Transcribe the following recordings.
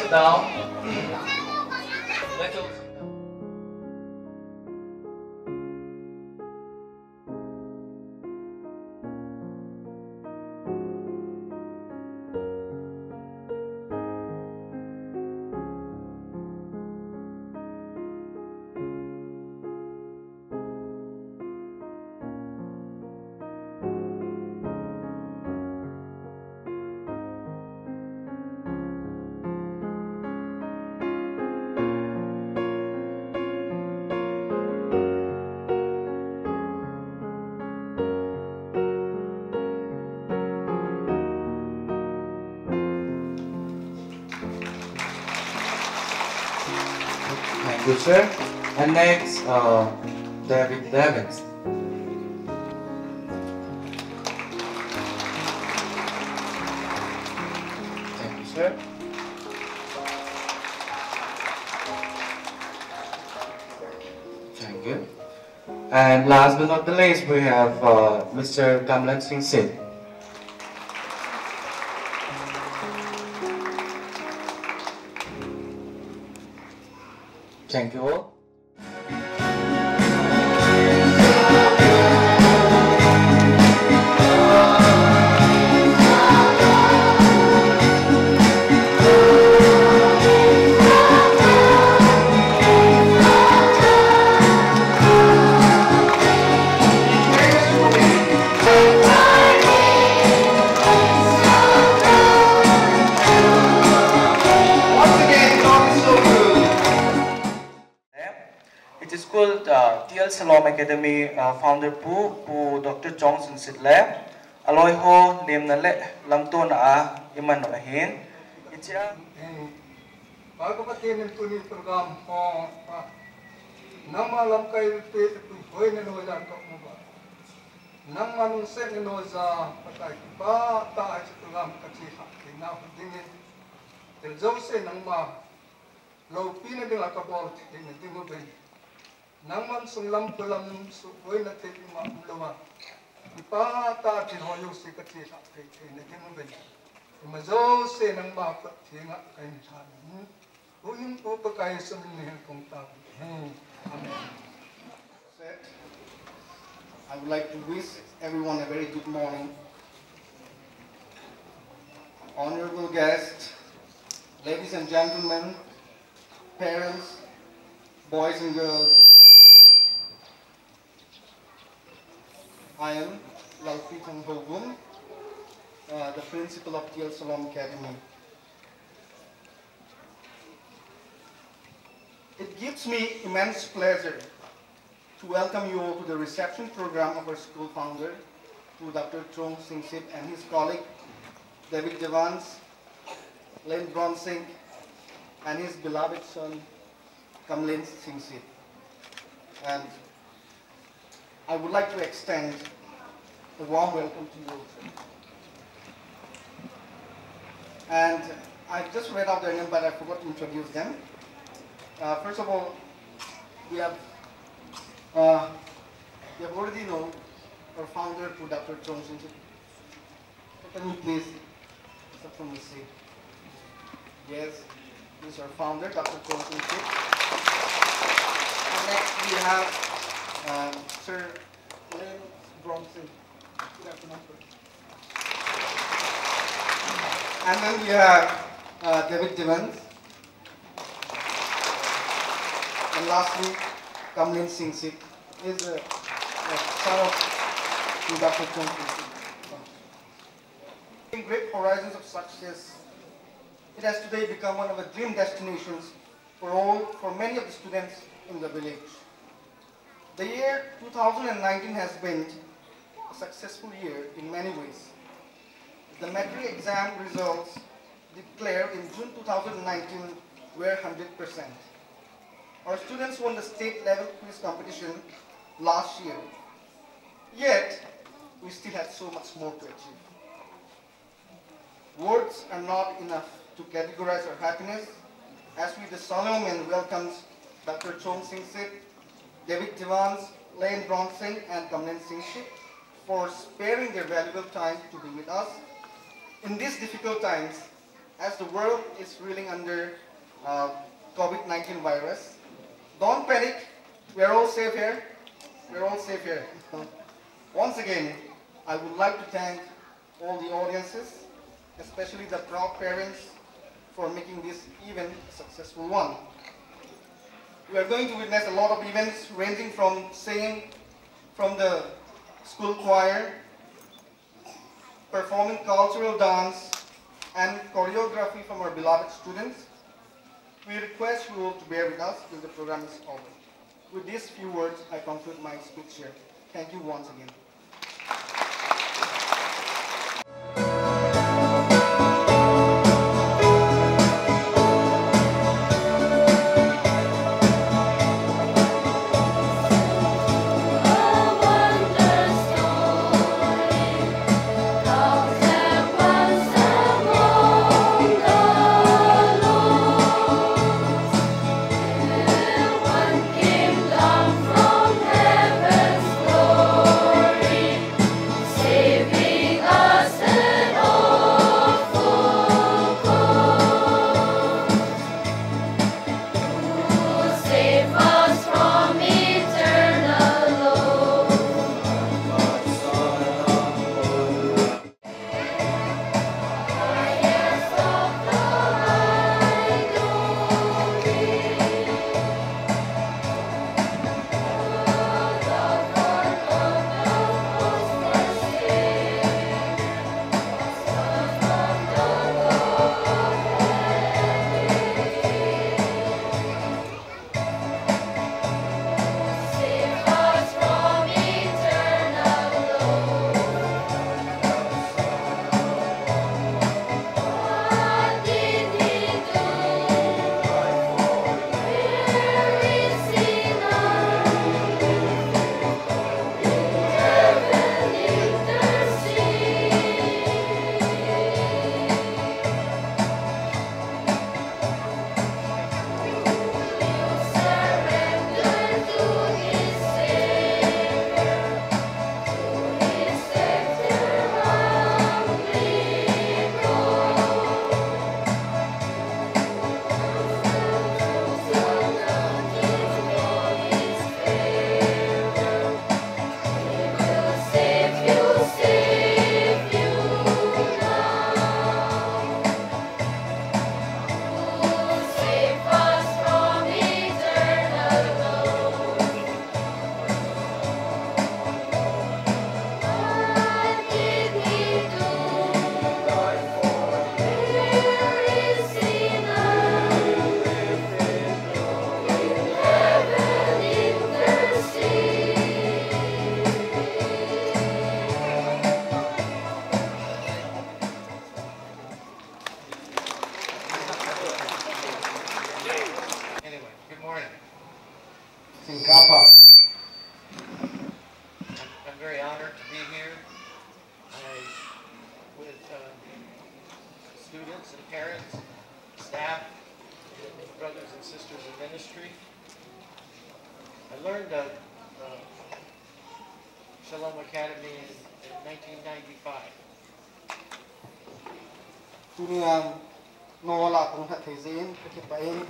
sit down. Let's all sit down. Thank you, sir. And next, David Devins. Thank you, sir. Thank you. And last but not the least, we have Mr. Kamlan Singh Sid. Thank you all. It is called TL Salom Academy founder Pu Dr. Chong Sin Sit Le Aloy Ho Lim Na Le Lam To Na Iman No Hin Itia Bago patin ng tunil program ko nang malam kayo te hoy na no lang ko mo ba nang manung set no za patay ba ta ay program kasi ha na dingin del jose nang ma lo pina ding akabor ding ding mo ba nang man sunglam pulam su hoy na te ma ulama ipa ta tin hoyo si kasi ha te na ding mo ba mazo se nang ma pa tinga kay ni sa Uyung po pagkaya sa minihal kong tao. Amen. I would like to wish everyone a very good morning. Honorable guests, ladies and gentlemen, parents, boys and girls. I am Lalpitan Bogum, the principal of TL Salom Academy. It gives me immense pleasure to welcome you all to the reception program of our school founder, to Dr. Chong Sing Sip and his colleague, David Devans, Len Bronsink, and his beloved son, Kamlin Sing Sip. And I would like to extend a warm welcome to you all. And I just read out their name, but I forgot to introduce them. First of all, we have already known our founder, Dr. Chong Sing Sip. Can you please start from the seat? Yes, this is our founder, Dr. Chong Sing Sip. And next we have Sir Len Bronsink. Good afternoon, sir. And then we have David Devans. And lastly, Kamlin Sing Sip is a son of Dr. Chong Sing Sip. In great horizons of success, it has today become one of the dream destinations for many of the students in the village. The year 2019 has been a successful year in many ways. The metric exam results declared in June 2019 were 100%. Our students won the state level quiz competition last year. Yet, we still had so much more to achieve. Words are not enough to categorize our happiness as we, the solemn moment, welcomes Dr. Chong Sing Sip, David Devans, Len Bronsink, and Kamlin Sing Sip for sparing their valuable time to be with us in these difficult times as the world is reeling under COVID-19 virus. Don't panic. We're all safe here. We're all safe here. Once again, I would like to thank all the audiences, especially the proud parents, for making this event a successful one. We are going to witness a lot of events ranging from singing from the school choir, performing cultural dance, and choreography from our beloved students. We request you all to bear with us till the program is over. With these few words, I conclude my speech here. Thank you once again. Singkapa. I'm very honored to be here with students and parents, staff, brothers and sisters in ministry. I learned of Shalom Academy in 1995. Dunia nawala kung hatizin kakipain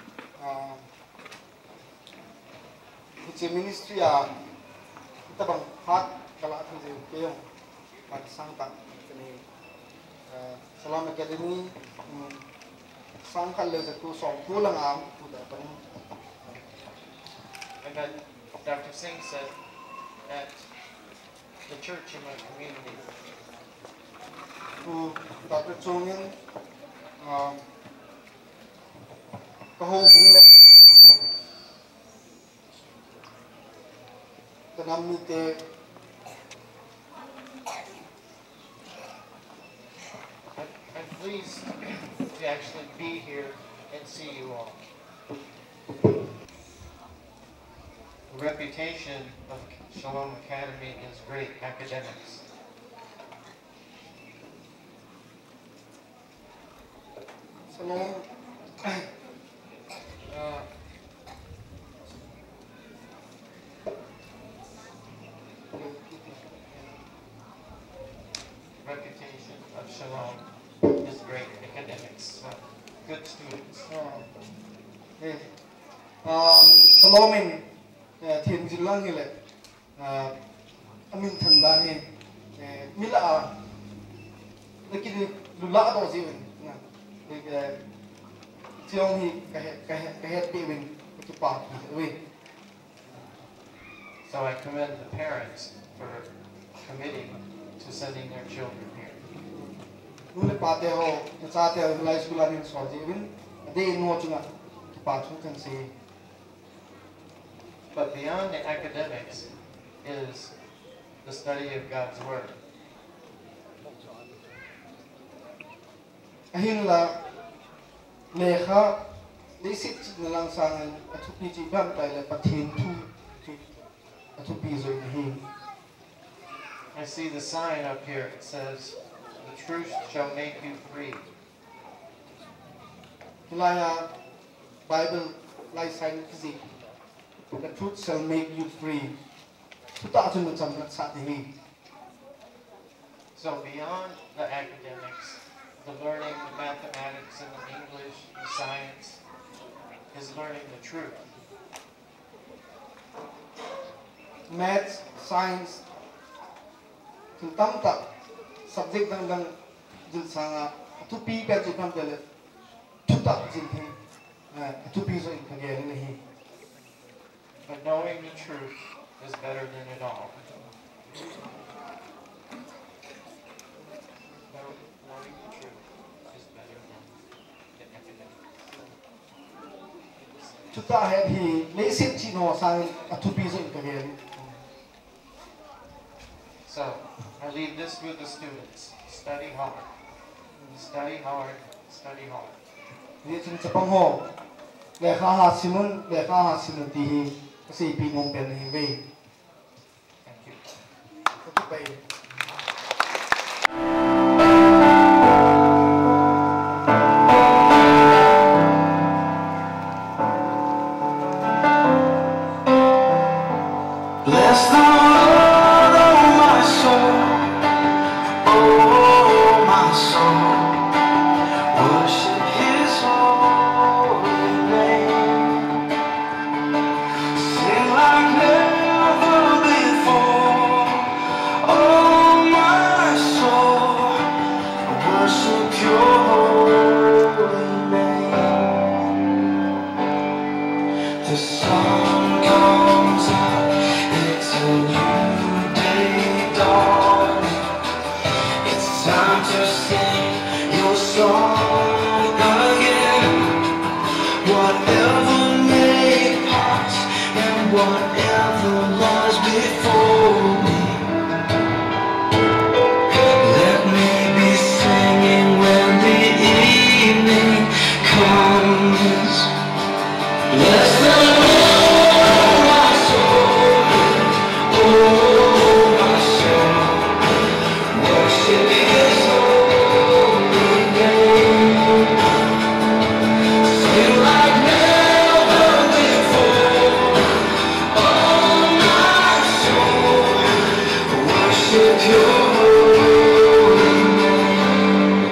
Hichi ministry kita bang hat kala hatizin kayong pagsangka kini Shalom Academy sangkal le sa tu song pulang udah pang I met Dr. Singh said at the church in my community. Dr. Chongin kahubung le kanamite I'm pleased to actually be here and see you all. The reputation of Shalom Academy is great academics. Shalom Reputation of Shalom is great academics. good students. Salomin Thiên Jilang ile Amin Thanda he Mila Lekini Lula do jiwin na Tiong hi kahet biwin kipa we. So I commend the parents for committing to sending their children here. Nule pate ho chate ho lai school anin so jiwin ade no chunga kipa chu kan se. But beyond the academics is the study of God's Word. Ahin la lekha lisit nalang sangan atupi ji bam tai la pathin thu atupi zo hi. I see the sign up here. It says, "The truth shall make you free." Hilaya Bible lai sign kizi. The truth shall make you free. Tuta chun cham na sa hi. So beyond the academics, the learning the mathematics and the English, the science, is learning the truth. Maths, science, tam ta subject dang jin sanga atupi per ji kam tele tuta jin hi atupi zo in kage ni hi. But knowing the truth is better than it all. Knowing the truth is better than the academics. Tuta head hi lesit chi no sang atupi zo in kage ni. So I leave this with the students. Study hard. Study hard. Study hard. Ni chun chapang ho lekha ha simun ti hi kasi pi ngom pen hi ve. Thank you. Tupai. Bless the Lord, oh my soul, oh my soul, worship His holy name. Sing like never before, oh my soul, worship Your holy name. The sun comes up. It's a new day dawning. It's time to sing Your song again. Whatever may pass and whatever lies before me, let me be singing when the evening comes. Bless the Lord, my soul. Oh, my soul, worship His holy name. Sing like never before. Oh, my soul, worship Your holy name.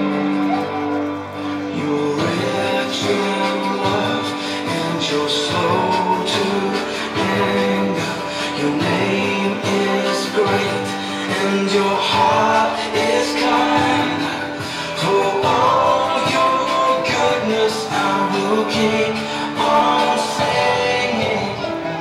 You're rich in love and You're slow to anger. Your name is great and Your heart is kind. For all Your goodness I will keep on singing.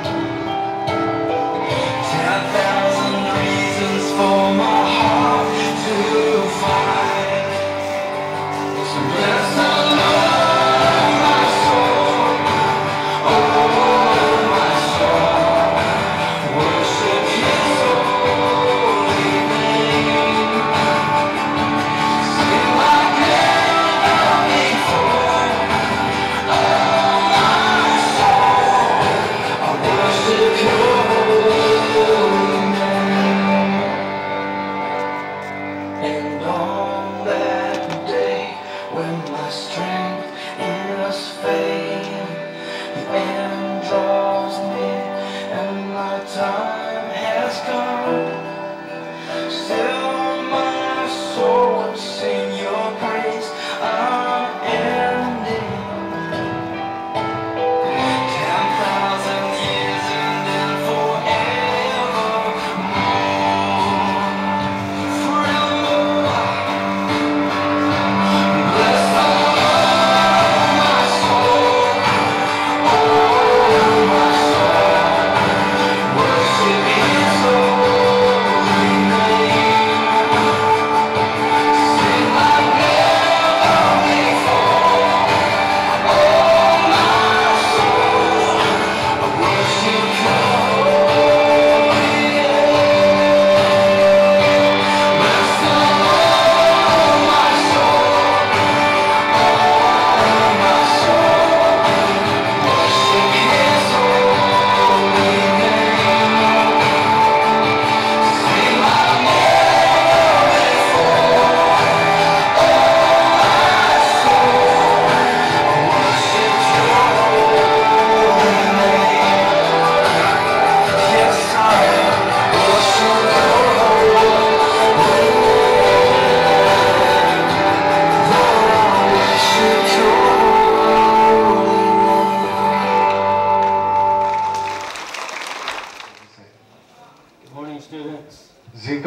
10,000 reasons for my heart to find. So bless the Lord, my soul, oh my soul, worship His holy name. Sing like never before. Oh my soul, I worship Your holy name. And on that day when my strength is failing, the end draws near and my time has come. Still my soul will sing Your praise unending.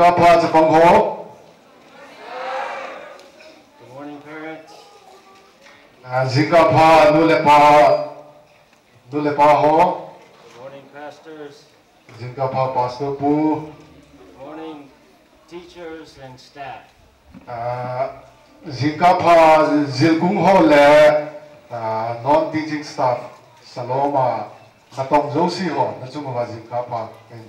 Singaporeจะฟังโห Good morning, parents. Singapore ดูแลปอโห Good morning, pastors. Singapore pastor ปู Good morning, teachers and staff. Singapore จิลกุงโหและ non teaching staff สโลมาณตรงโจซี่โหณจุ่มว่า Singapore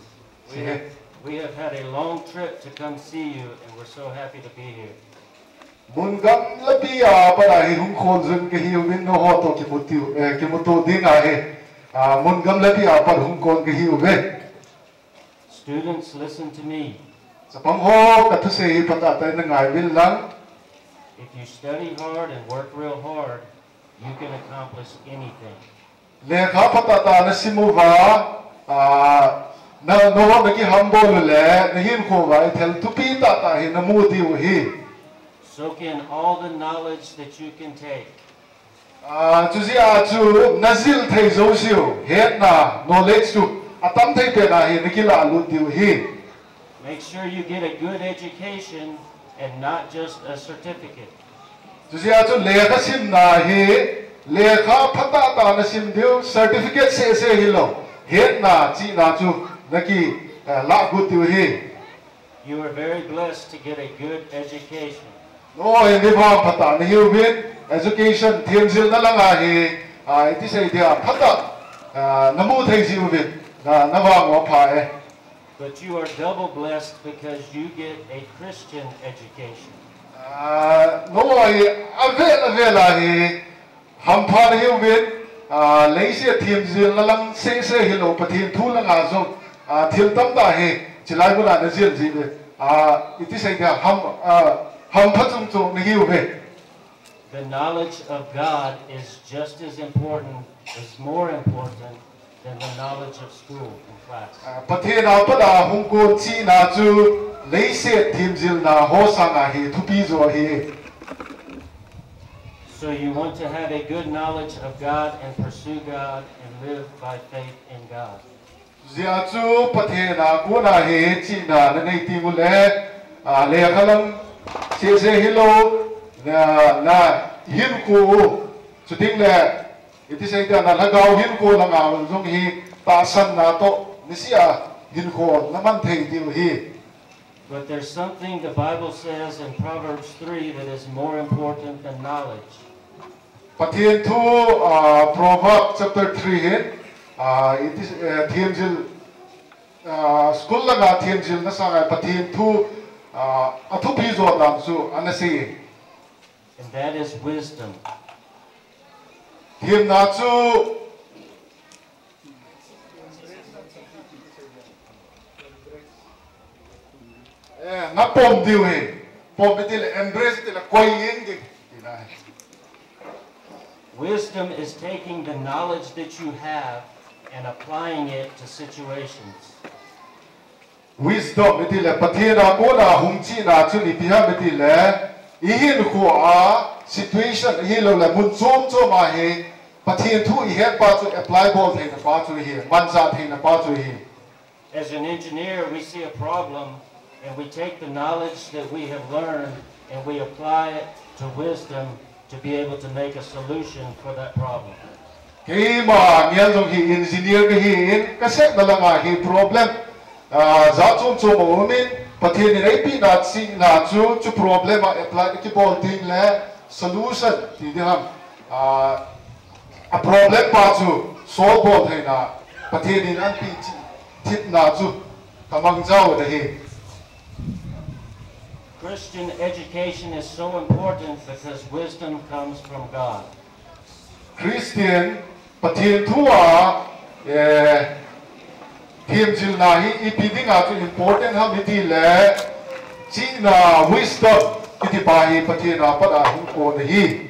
We have had a long trip to come see you, and we're so happy to be here. มุนกัมลบีอาปะหิหุงคนจนกะฮิววินโนโฮโตกิมุติวกิมุโตดิงาเฮมุนกัมลบีอาปะหุงคนกะฮิวเว Students, listen to me. จะปังโฮกะทุเซฮิปะตะไตนงายวินลัง If you study hard and work real hard, you can accomplish anything. เลขาปะตะตานะซิมูวานะโนวะนะกิฮัมโบลเลนะหินโควาเทลตุปีตะตาหินะมูดิวฮิ Soak in all the knowledge that you can take. จุซิอาจูนะซิลเทโซซิวเฮ็ดนะ knowledge จุอะตัมเทเปนะหินะกิลาลุดิวฮิ Make sure you get a good education and not just a certificate. จุซิอาจูเลขาซิมนะฮิเลขาพัตตาตานะซิมดิว certificate เซเซฮิโลเฮ็ดนะจีนะจูนะกิละกุดิวฮิ You are very blessed to get a good education. โอ้ยนี่พ่อพัตตานี่ฮิววิน education เทียนซิลนั่นละไงที่ใส่เดียพัตตาน้ำมูเทียนซิลวินน้ำวางหัวผาย But you are double blessed because you get a Christian education. โอ้ยอเวลาฮัมพานี่ฮิววินเลยเสียเทียนซิลนั่นลังเซ่ฮิโลปะเทียนทูละงาซงเทียนตั้มตาเฮจิไลบุลาเนซิลซิลที่ใส่เดียฮัมพัดจงนี่ฮิวเว The knowledge of God is just as important, is more important than the knowledge of school and class. ประเทศเราปะดาฮงโกจีนาจูเลยเสียทีมจิลนาโฮสังอาเฮทุปีจัวเฮ So you want to have a good knowledge of God and pursue God and live by faith in God. เสียจูประเทศนากูนาเฮจีนาในทีมุเลเลขลังเสียฮิโลนะหินกูสุดทิ้งเลยที่ใส่เดียนละกาวหินกูละงาลงฮีตาสันนาโตนิสิอาหินกูน้ำมันเทดิวฮี But there's something the Bible says in Proverbs 3 that is more important than knowledge. ประเทศทูProverbs chapter 3เห็นที่เทียมจิลสกุลละงาเทียมจิลนั่นสังไงประเทศทูอัทุพิจวดดังสูอันนั้นสิ And that is wisdom. เทียมนาจูนับปมดิวเฮปมไปที่ละ embrace ที่ละคอยยิงดิ Wisdom is taking the knowledge that you have and applying it to situations. Wisdom ไปที่ละประเทศนาโกนาหุงจีนาจุนิพิฮะไปที่ละอีหินขัวsituation อีหินเราละมุนโจมโจมาเฮประเทศทูอีเฮปาจู apply ball เฮนะปาจูเฮมันจาเฮนะปาจูเฮ As an engineer, we see a problem and we take the knowledge that we have learned and we apply it to wisdom to be able to make a solution for that problem. เฮ้ยมาเนี่ยตรงที่ engineer ก็เห็นก็เสร็จแล้วละไงเฮ problem จะจงโจมว่ามินประเทศนี้ปีนัดสิ่งนัดจู problem มา apply ที่ ball ทิ้งและ solution ที่เดียวกันproblem ปาจู solve ball ให้นะประเทศนี้อันปีทิศนัดจูกำลังเจ้าเด้ Christian education is so important because wisdom comes from God. Christian ประเทศทั่วทีมจิลนาฮีอีพีดิ้งอาจจะ important ฮะมิติและจีน่า wisdom อิทธิบาฮีประเทศนาปัดอาหุโกนฮี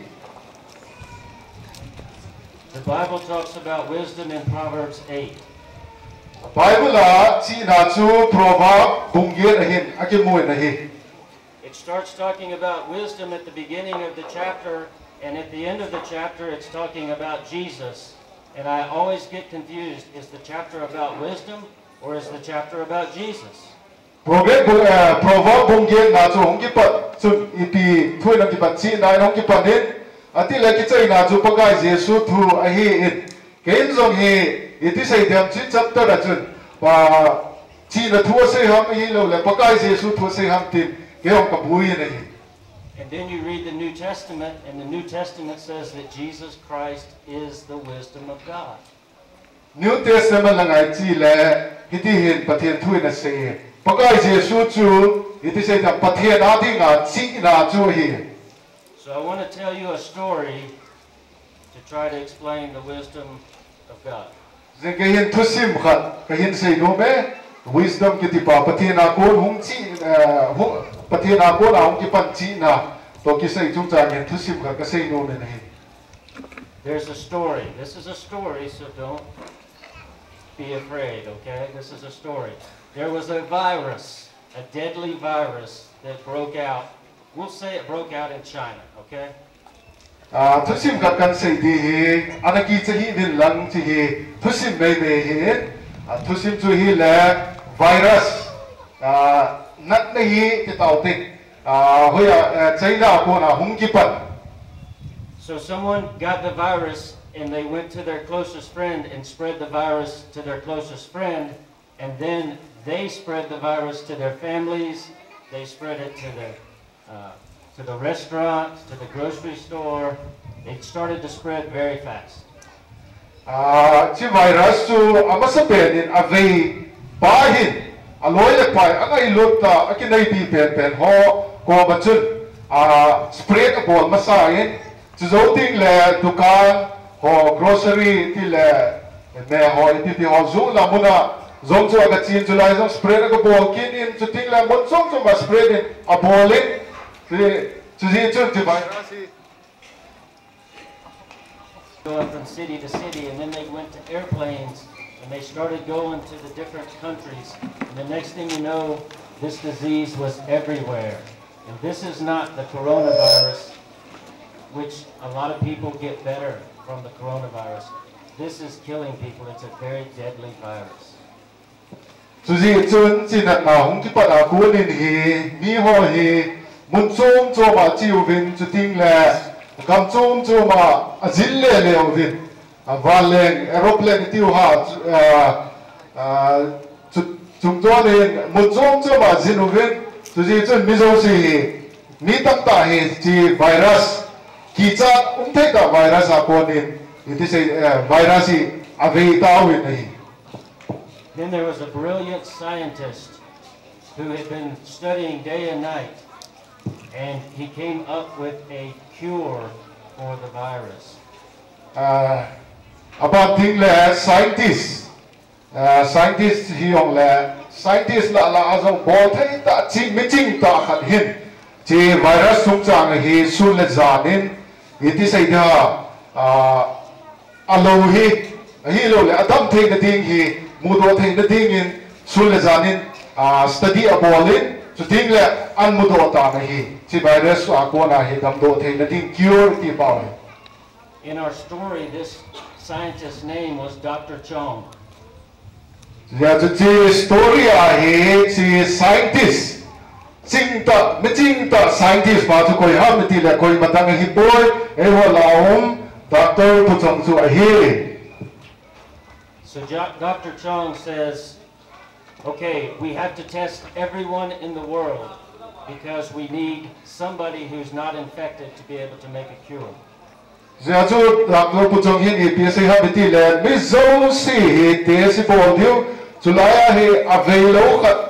The Bible talks about wisdom in Proverbs 8. Bible ละจีน่าจู proverb บุงเกียนะฮินอากิมวยนะฮี It starts talking about wisdom at the beginning of the chapter, and at the end of the chapter, it's talking about Jesus. And I always get confused, is the chapter about wisdom or is the chapter about Jesus? proverb bungien na chu hong ki pat chu ipi thui na ki pat chi nai hong ki pat hin ati le ki chai na chu pakai jesu thu a hi it kein zong hi iti sei dem chi chapter a chun pa chi na thu sei ham hi lo le pakai jesu thu sei ham tin ke hong ka bui na hi. And then you read the New Testament, and the New Testament says that Jesus Christ is the wisdom of God. New Testament langai chi le hiti hin pathian thui na se pakai jesu chu iti sei tam pathian a ding a chi na chu hi. So I want to tell you a story to try to explain the wisdom of God. Zeng ke hin thusim khat ke hin sei no me wisdom ki ti pa pathian a ko hung chi hung pathian a ko la hung ki pan chi na to ki sei chung cha hin thusim khat ka sei no me na hi. There's a story. This is a story, so don't be afraid, okay? This is a story. There was a virus, a deadly virus that broke out. We'll say it broke out in China, okay? Thusim khat kan sei di hi anaki chahi din lang chi hi thusim me me hi thusim chu hi le virus nat na hi ti tau tik hoya China ko na hung ki pat. So someone got the virus and they went to their closest friend and spread the virus to their closest friend, and then they spread the virus to their families, they spread it to the restaurants, to the grocery store. It started to spread very fast. Chi virus chu amasa penin avei bahin aloi le pai angai lota akinai pi pen ho ko bachun spread abol masain chu zoting le dukan ho grocery ti le me ho ti ho zu la muna zong chu aga chin chu lai zong spread ka bol kin in chu ting la mon zong chu ma spread in abolin chu ji chu ti virus Going from city to city, and then they went to airplanes and they started going to the different countries, and the next thing you know, this disease was everywhere. And this is not the coronavirus, which a lot of people get better from the coronavirus. This is killing people. It's a very deadly virus. Suji chun chinat na hung ki pada ku nin hi mi ho hi mun chom choma chiu vin chuting le kam chom choma azil le le vin valeng aeroplane tiu ha chung to ne mun chom choma zin vin suji chun mi zo si ni tam ta hi chi virus ki cha thei ka virus a ko nin it is a virus a ve ta win hi. Then there was a brilliant scientist who had been studying day and night, and he came up with a cure for the virus. About thing le scientist hi ong le scientist la azong bo thai ta chi mi ching ta khat hin chi virus sum chang hi sul le zanin iti sai da alo hi lo le adam thei na ding hi mudo thei na ding in sul le zanin study abolin chu ding le an mudo ta na hi chi virus a ko na hi dam do thei na ding cure ti pa. In our story, this scientist's name was Dr. Chong. Ya chi story a hi chi scientist chingta mi chingta scientist pa chu koi ham ti le koi matang hi boy e ho laum Dr. Puchong chu a hi. So Dr. Chong says, okay, we have to test everyone in the world because we need somebody who's not infected to be able to make a cure. Ya chu Dr. Puchong hin e pi se ha ti le mi zo si te si bol diu chu la ya hi availo khat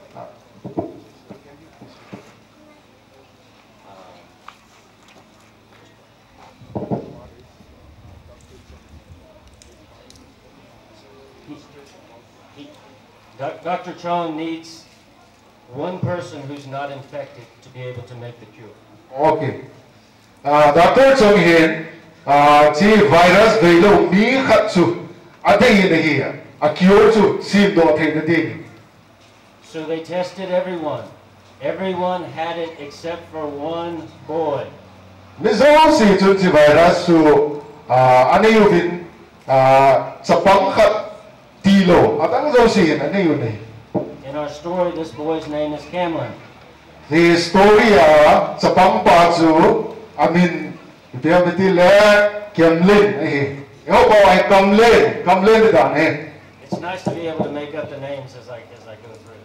Dr. Chong needs one person who's not infected to be able to make the cure. Okay. Dr. Chong hin chi virus veilo mi khat chu adai na hi a cure chu sim do thei na ding. So they tested everyone. Everyone had it except for one boy. Mi zo si chu chi virus chu ani yu vin chapang khat tilo atang zo si ani yu nei. And In our story, this boy's name is Cameron. The story sa pangpa chu amin biamiti le Camlin eh yo ba ai Camlin da ne. It's nice to be able to make up the names as I go through.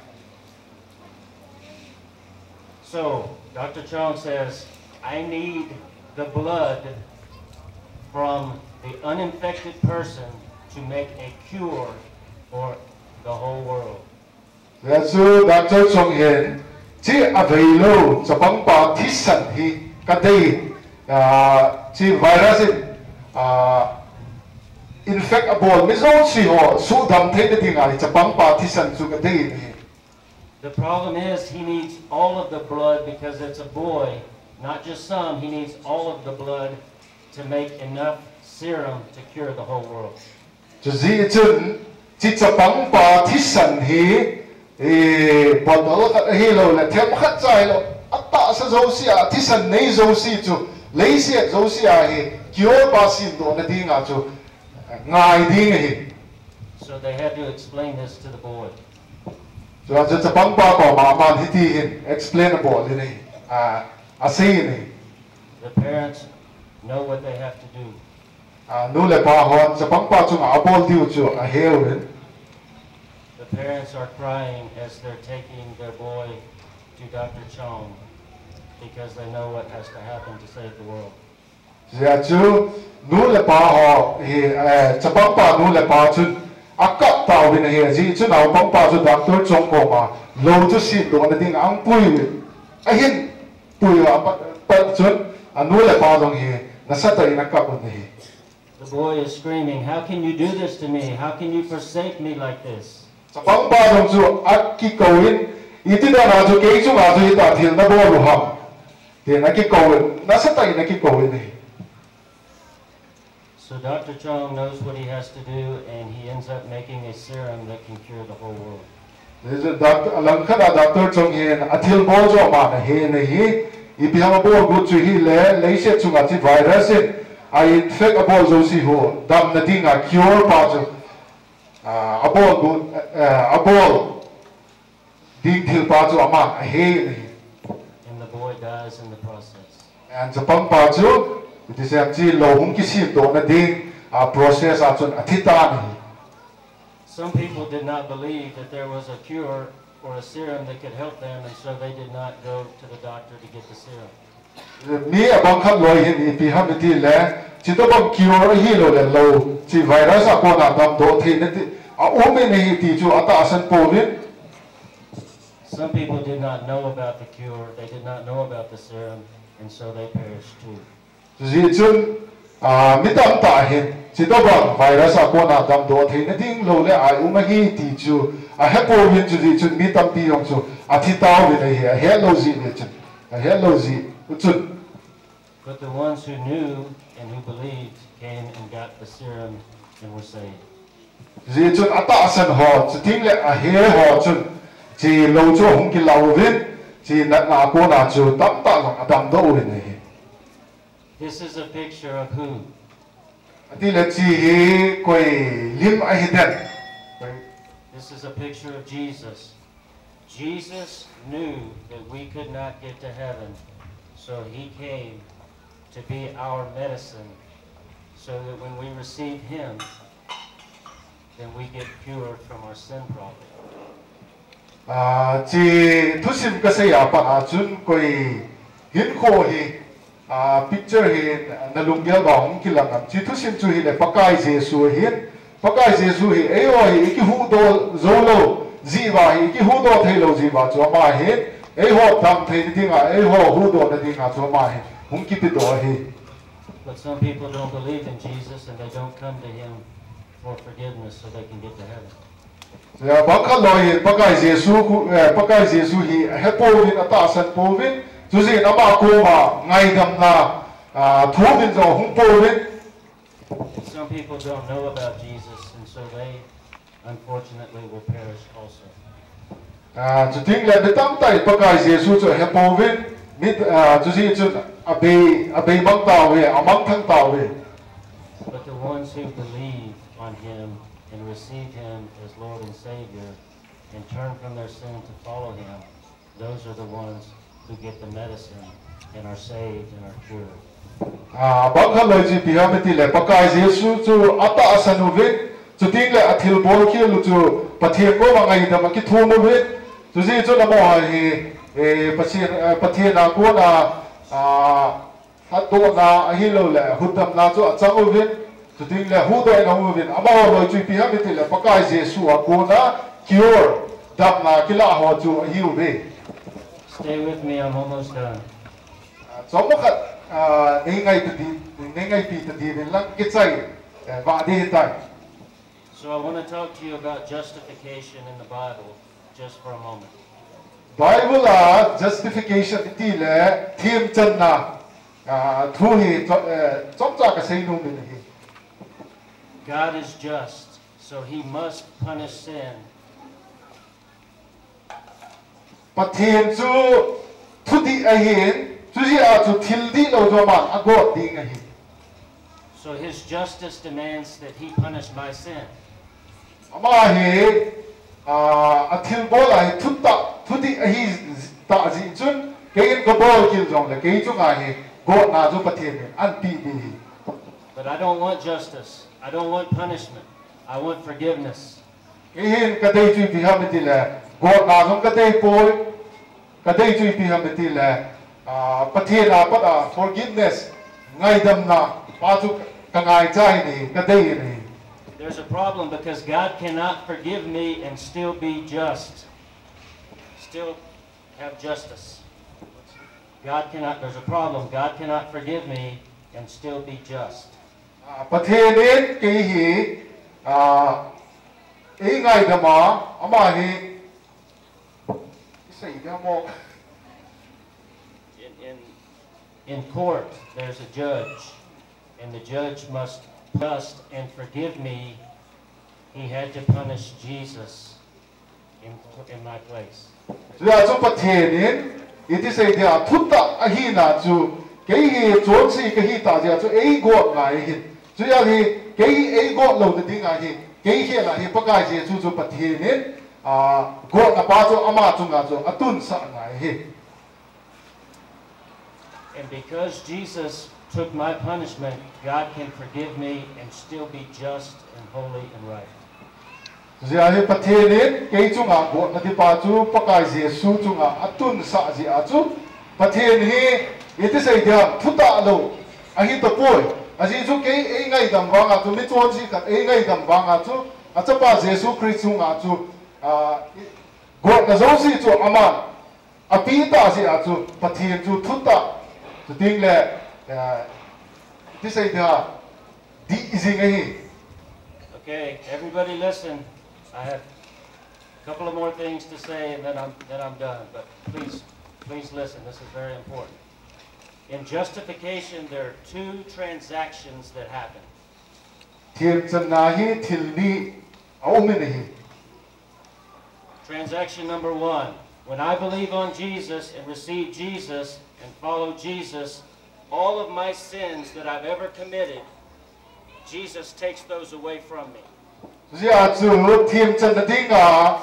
So, Dr. Chong says, I need the blood from the uninfected person to make a cure for the whole world. So Dr. Chong Hen chi availo sa pangpa thisan hi kadai chi virus infect abol mizo si ho su dam the de dinga sa pangpa thisan su kadai ni. The problem is he needs all of the blood because it's a boy, not just some. He needs all of the blood to make enough serum to cure the whole world. Chu zi chun chi sa pangpa thisan hi bottle khat hi lo la them khat chai lo atta sa zo sia thisan nei zo si chu lei sia zo sia hi cure pa sin do na dinga chu ngai ding hi. So they had to explain this to the boy. So aja sa pangpa ko ma man hi ti explainable ni a sei ni. The parents know what they have to do. Nu le pa hon sa pangpa chu a bol tiu chu a heu rin. The parents are crying as they're taking their boy to Dr. Chong because they know what has to happen to save the world. Ya chu nu le pa ho hi sa pangpa nu le pa chu akap tao bin hi ji chu nau pangpa chu Dr. Chong ko ma lo chu si do na ding ang pui a hin pui a pa chun nu le pa dong hi na sa ta ina kap ni. The boy is screaming, "How can you do this to me? How can you forsake me like this?" Sa pangpa dong chu ak ki kawin iti da na chu ke chu ma chu ita thil na bo lu ham te na ki kawin na sa ta ina ki kawin ni. So Dr. Chong knows what he has to do, and he ends up making a serum that can cure the whole world. This is Dr. Chong Hen athil bo jo ma na he na hi ibiham bo gu chu hi le se chu nga chi virus I infect abo zo si ho dam na dinga cure pa chu abo gu abo ding thil pa chu ama he And the boy dies in the process. and sa pang pa chu it is chi lo hung ki sim do na ding process a chun athita ni. Some people did not believe that there was a cure or a serum that could help them, and so they did not go to the doctor to get the serum. Mi abang khat loi hin ipi ham ti le chi to bang cure hi lo le lo chi virus a ko na dam do thi ne ti a o me ne ti chu ata asan po rin. Some people did not know about the cure, they did not know about the serum, and so they perished too. Ji chun mi tam ta hin chi to bang virus a ko na dam do thi ne ding lo le ai u ma hi ti chu a he po rin chu ji chun mi tam pi yong chu a thi taw wi ne he lo ji ne chun a he lo ji chun. But the ones who knew and who believed came and got the serum and were saved. Ji chun ata asan ho chu ting le a he ho chun chi lo chu hung ki lau vin chi na na ko na chu tam ta long adam do wi ne. This is a picture of who? Ati le chi hi koi lim a hi den. This is a picture of Jesus. Jesus knew that we could not get to heaven, so he came to be our medicine, so that when we receive him, then we get cured from our sin problem. Chi thu sim ka se ya pa chun koi hin kho hi picture hi na lungyal ba hong ki lang chi thu sim chu hi le pakai jesu hin pakai jesu hi e o hi ki hu do zo lo ji ba hi ki hu do thei lo ji ba chu ma hi e ho tam thei ding a e ho hu do na ding a chu ma hi hong ki ti do hi. But some people don't believe in Jesus and they don't come to him for forgiveness so they can get to heaven. Ya bakal loi pakai jesu hi he po vin ata san po vin chu ji na ma ko ma ngai dam na thu vin zo hung po vin. Some people don't know about Jesus and so they unfortunately will perish also. Chu ting le betam tai pakai jesu chu he po vin mit chu ji chu abe mang ta we amang thang ta we. But the ones who believe on him and receive him as Lord and Savior, and turn from their sin to follow him, those are the ones who get the medicine and are saved and are cured. Bangkhalai pihamati le pakai Yesu chu ata asanuvit chu ting le athil bol khi lu chu pathian ko mangai da maki thumu vit chu ji chu namo hi pathian na ko na hatu na ahilo le hudam na chu achang vit chu ting le hu doi na hu vit ama lo chu pihamati le pakai Yesu ko na cure dam na kila ho chu ahiu ve. Stay with me, I'm almost done. So I want to talk to you about justification in the Bible just for a moment. Bible justification itile thim channa thu hi chomcha ka sei nu min hi. God is just, so he must punish sin. Pathian chu thudi ahin chuji a chu thildi lo joma ago ding ahin. So his justice demands that he punish my sin. Ama he athil bol ai thutta thudi ahi ta ji chun kein ko bol kil jong le kei chu nga he go na ju pathian an pi bi. But I don't want justice. I don't want punishment. I want forgiveness. Kein ka dei chu bi ha mi le go na jong ka dei poi ka dei chu bi ha mi le pathian a pa forgiveness ngai dam na pa chu ka ngai chai ni ka dei ni. There's a problem because God cannot forgive me and still be just. Still have justice. There's a problem. God cannot forgive me and still be just. Pathian ke hi ngai dama ama hi sai da mo. In court, there's a judge, and the judge must just and forgive me. He had to punish Jesus in my place. Ya so pathian it is a dia thutta ahina chu ke hi chon si ke hi ta ja chu ei go ngai hi chu ya hi ke hi ei go lo de ding a hi ke hi la hi pakai je chu pathian go na pa chu ama chu nga chu atun sa ngai hi. And because Jesus took my punishment, God can forgive me and still be just and holy and right. Zia pathian ke chu nga go na di pa chu pakai Jesu chu nga atun sa ji a chu pathian hi it is a dia thuta lo a hi to poi a ji chu ke ei ngai dam wa nga chu mi chon si ka ei ngai dam wa nga chu a cha pa Jesu Christ chu nga chu go na zo si chu ama a pi ta si a chu pathian chu thuta chu ting le it is a dia di izing hi. Okay, everybody listen. I have a couple of more things to say and then I'm done, but please listen. This is very important. In justification, there are two transactions that happen. Transaction number one, when I believe on Jesus and receive Jesus and follow Jesus, all of my sins that I've ever committed, Jesus takes those away from me. Zia chu thim chan na dinga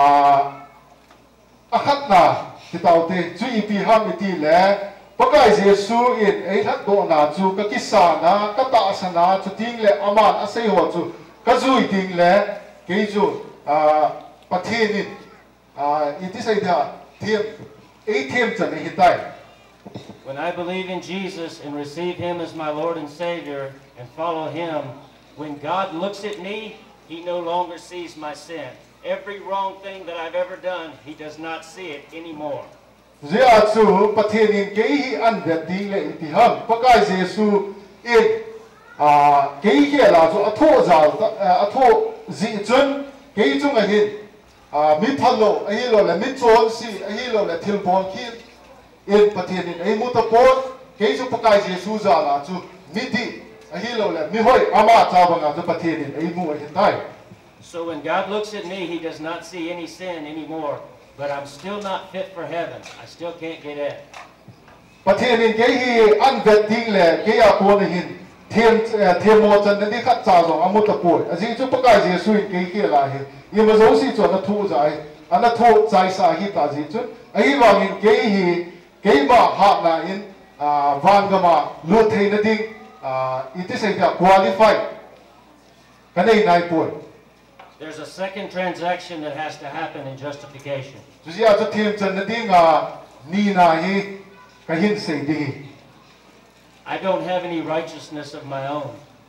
akhat na kitaute chu ipi ha mi ti le pakai Jesu in ei that do na chu ka kisa na ka ta sana chu ting le aman asai ho chu ka zui ting le ke chu pathin it is a thim ei thim chan hi tai. When I believe in Jesus and receive him as my Lord and Savior and follow him, when God looks at me, he no longer sees my sin. Every wrong thing that I've ever done, he does not see it anymore. Zia chu pathian ke hi an ve ding le ti ham pakai Jesu in ke hi la chu atho za atho zi chun ke chu nga hin mi thalo a hi lo le mi chon si a hi lo le thil bol khi in pathian in ei mu ta pot ke chu pakai Jesu za la chu mi di a hi lo le mi hoi ama cha ba nga chu pathian in ei mu a hin tai. So when God looks at me, he does not see any sin anymore, but I'm still not fit for heaven. I still can't get in. Pathian in ke hi an ve ding le ke ya ko ni hin thiên mô chân đi khát trà rồi amut tập bụi à gì chút bác cái gì suy cái kia lại nhưng mà dấu gì cho nó thu giải anh nó thu giải sa hi ta gì chút ấy vào những cái mà hạt là in van cái mà luôn thấy nó đi it is a qualify cái này bụi. There's a second transaction that has to happen in justification. Chú ý cho thiên chân nó đi ni na hi cái hin say đi. I don't have any righteousness of my own.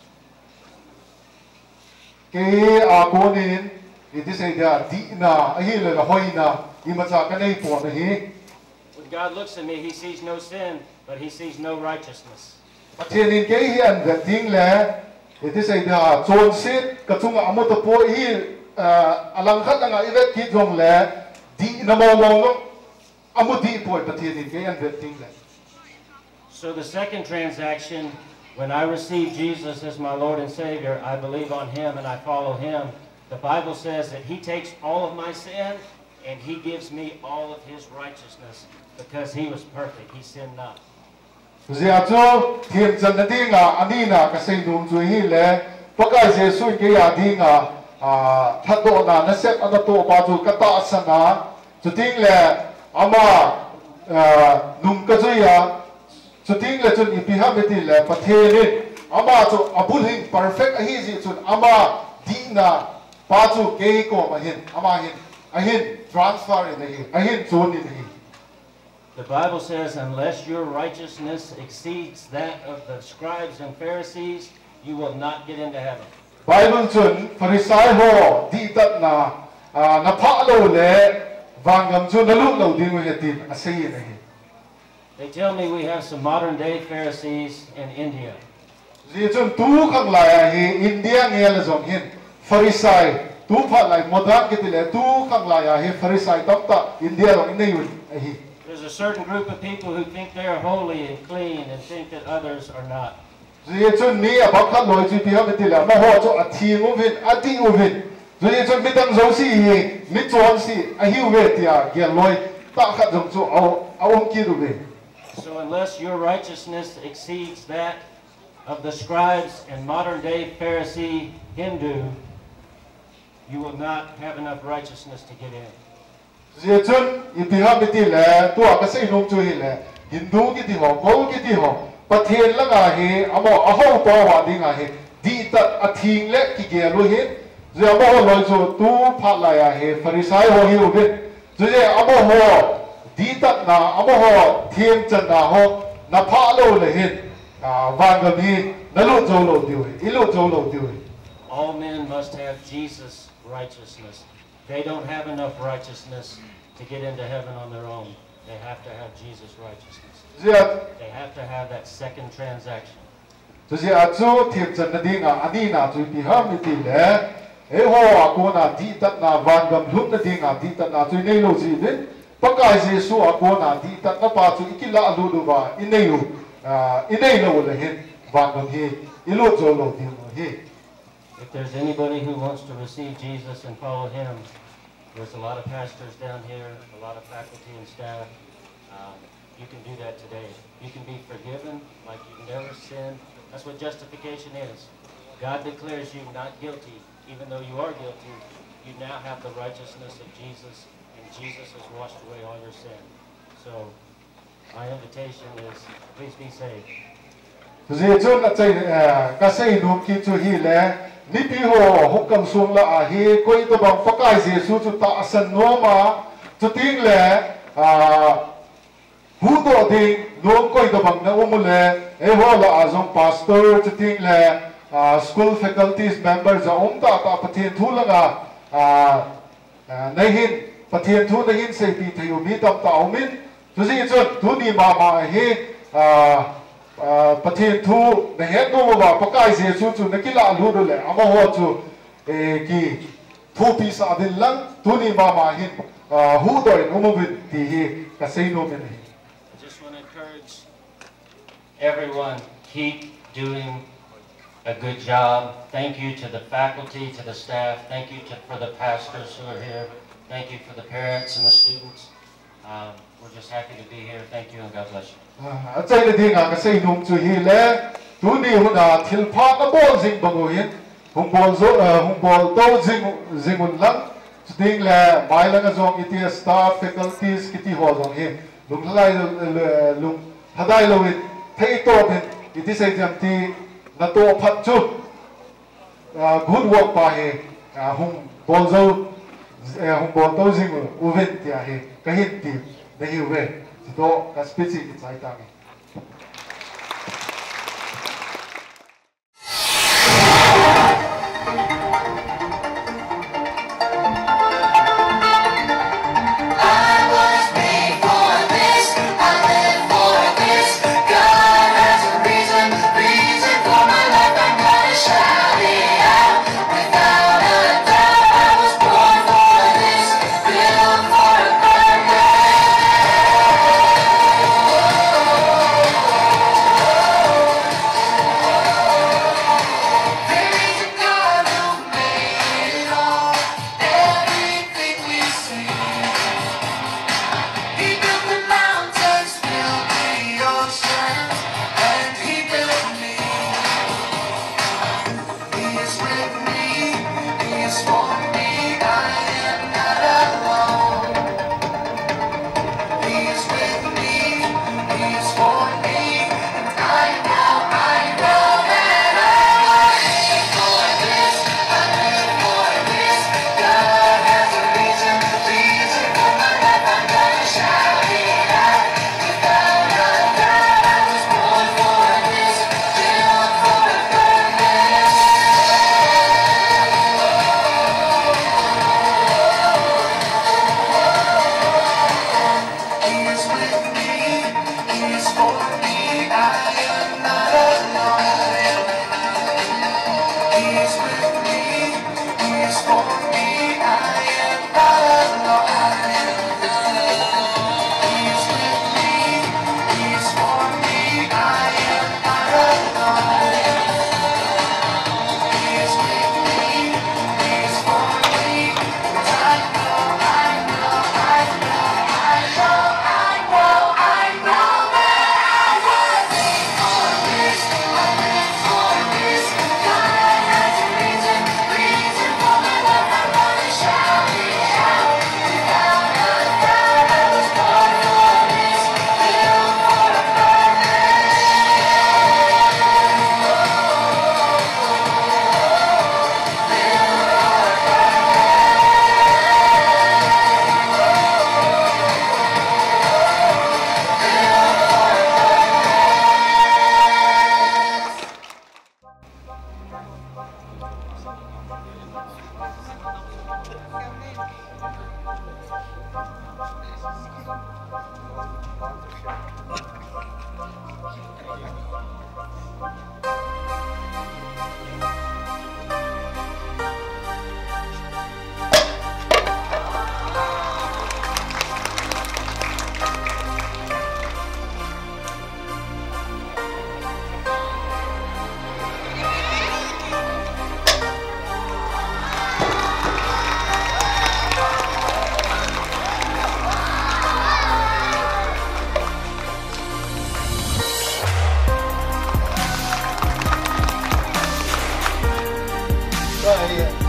Cái cô nên it is a di na hi là hoi na imacha cái này bỏ này hi. When God looks at me, He sees no sin, but He sees no righteousness. Thiên in cái hiện về tiếng là it is a chôn xít cái chung amut tập bụi hi alang khát là ngay vết kít rong là di na mong nó amut di bụi bát thiên in cái hiện về tiếng là. So the second transaction, when I receive Jesus as my Lord and Savior, I believe on Him and I follow Him. The Bible says that He takes all of my sin and He gives me all of His righteousness because He was perfect. He sinned not. Giờ cho thiên chân nó đi anh na cái xây dựng chuối hi lệ, bác cái Giêsu cái đi thắt độ nó xếp anh độ bao nhiêu cái tạ san cho tiếng là ama nung cái chuối cho tiếng là cho ipiha beti là phát hiện ama cho abul hin perfect hi gì cho ama đi na bao nhiêu cái cô mà hin transfer này hin zone này. The Bible says, unless your righteousness exceeds that of the scribes and Pharisees, you will not get into heaven. Bible chun Pharisai ho di tat na pha lo le wangam chun na lu lo ding we tin asai ne. They tell me we have some modern day Pharisees in India. Ji chun tu khang la hi India nge la jong hin Pharisai tu pha lai modern ke le tu khang la hi Pharisai tam ta India lo ne yun hi. There's a certain group of people who think they are holy and clean and think that others are not. Ji chun ni a bak khat loi chi pi ha beti la ma ho cho a thi mu vin a ti u vin. Ji chun mi tang zo si hi mi chon si a hi we tia ge loi ta khat jong chu au ki ru ve. So unless your righteousness exceeds that of the scribes and modern day Pharisee Hindu, you will not have enough righteousness to get in. Giờ chun ipiha beti le tua ka sei nom chu hi le Hindu ki ti ho Paul ki ti ho pathen la ga he amo a ho to wa ding a he di tat a thing le ki ge lo he je amo ho lo chu tu pha la ya he Pharisai ho hi u bit je amo ho di tat na amo ho thiem chan na ho na pha lo le he van ga mi na lo zo lo diu i lo zo lo diu. All men must have Jesus' righteousness. They don't have enough righteousness to get into heaven on their own. They have to have Jesus' righteousness. They have to have that second transaction. So je achu thiem chan na ding ani na chu pi ha mi ti le e ho ko na di tat na van gam lum na ding di tat na chu nei lo ji ne pakai Jesu ko na di tat na pa chu ikila lu lu ba inei lo le hin van gam hi ilo zo lo ding hi. If there's anybody who wants to receive Jesus and follow Him, there's a lot of pastors down here, a lot of faculty and staff. You can do that today. You can be forgiven like you've never sinned. That's what justification is. God declares you not guilty, even though you are guilty. You now have the righteousness of Jesus, and Jesus has washed away all your sin. So, my invitation is, please be saved. Nipi ho hukam sung la ahi koi to bang pakai Jesu chu ta asan no ma chu ting le hu do ding no koi to bang na umule e ho la azong pastor chu ting le school faculties members za ta pathian thu la ga nei hin pathian thu nei hin sei pi thayu mi tam ta umin chu ji chu thu ni ma hi pathian thu na het no ba pakai Jesu chu na kila lu do le amo ho chu ki thu pi sa din lang thu ni ma hin hu do in umubit ti hi ka sei no men. I just want to encourage everyone, keep doing a good job. Thank you to the faculty, to the staff. Thank you for the pastors who are here. Thank you for the parents and the students. We're just happy to be here. Thank you and God bless you. ใจเลยที่งานก็ใส่นุ่มจุยเล่ทุนนี้หุ่นทิลพากบอลจิงบังหินหุ่นบอลโตจิงหุ่นลังสุดที่แหละไม่ลังก็จงอิติสตาฟ faculties กิติหัวจงหินลุงทลายลุงถ้าได้เราเที่โตเป็นอิติเสียจำที่นัตัวพัดจุgood work ไปหุ่นบอลโตจิงอุเวนที่อาหิก็เห็นทีได้หิวเวสิโตก็สเปซิฟิกใจต่าง Right here.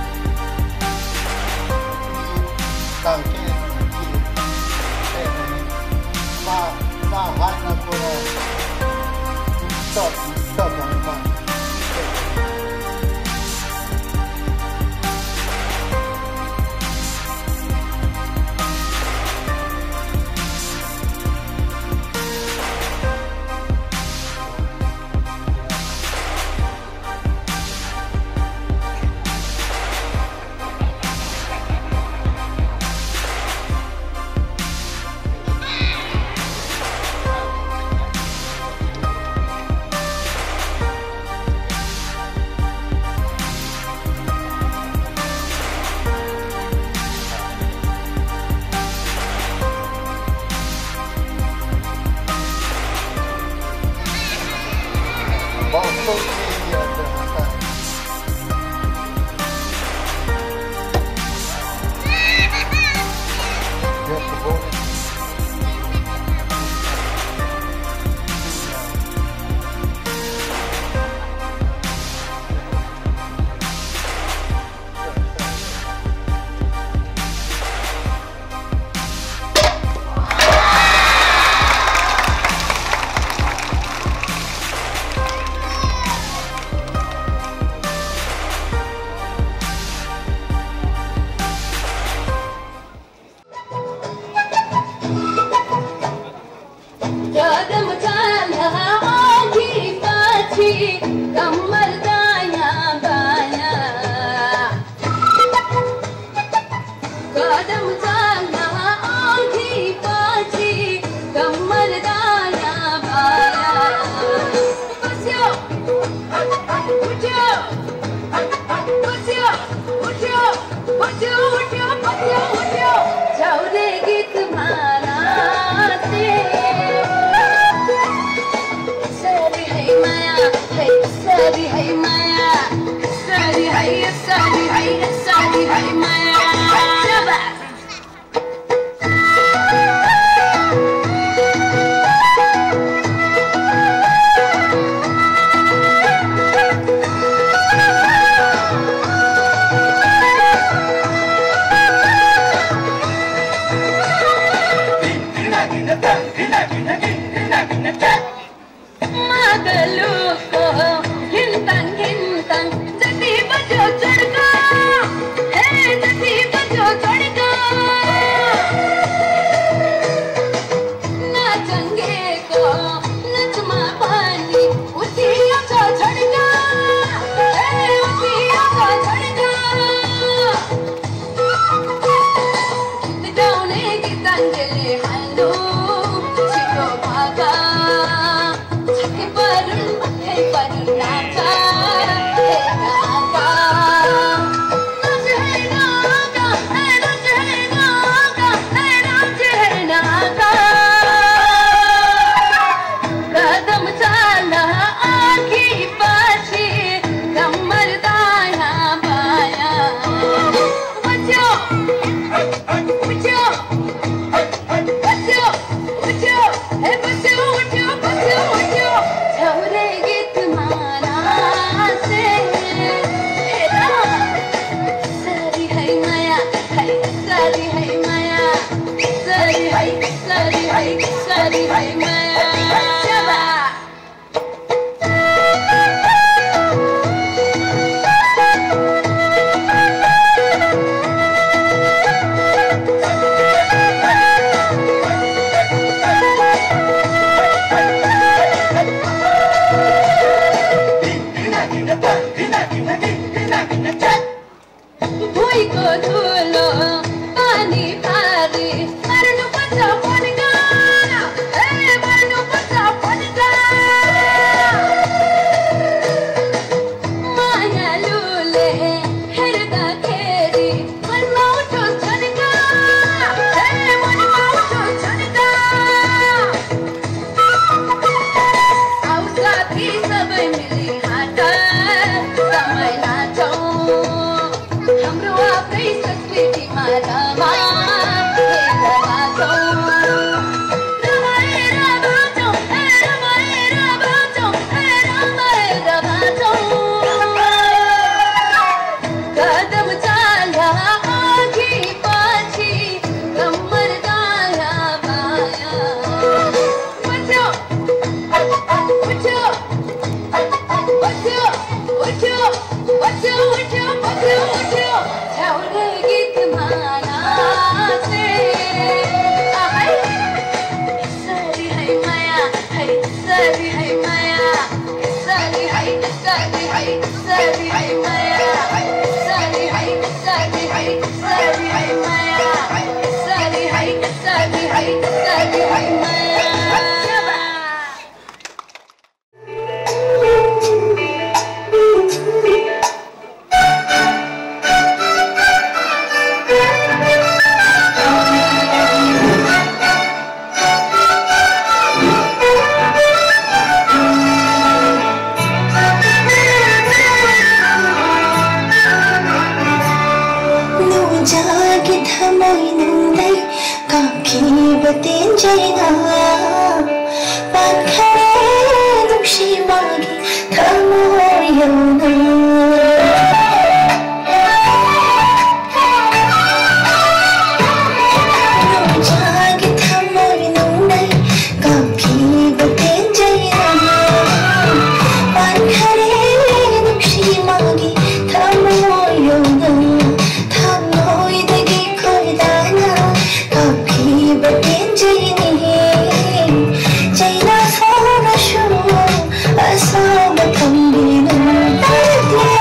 I saw the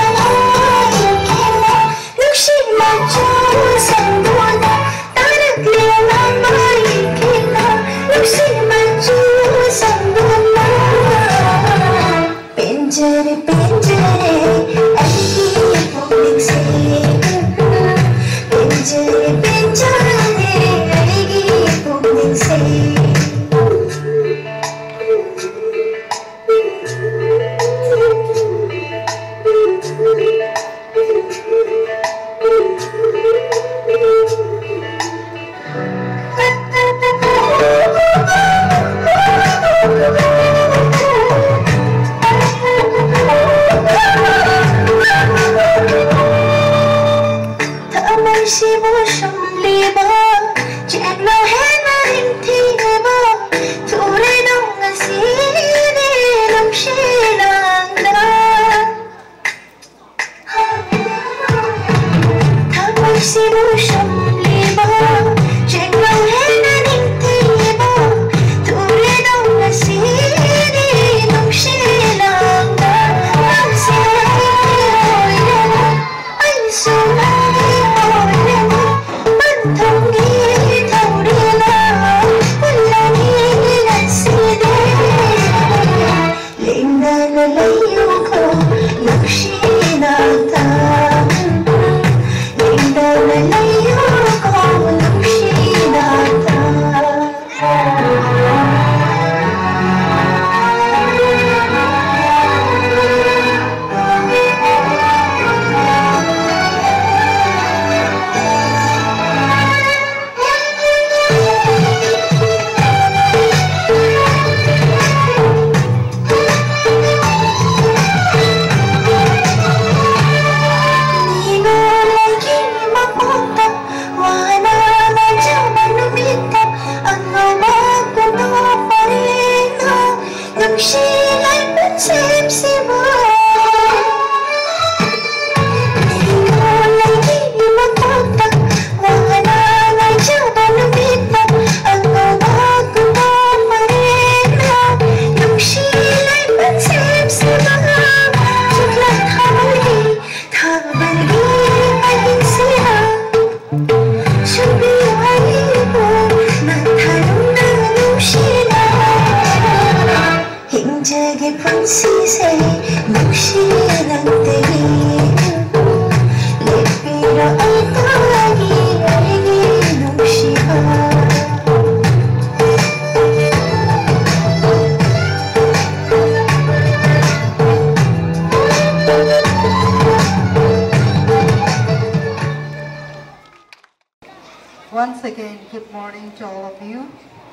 Once again, good morning to all of you.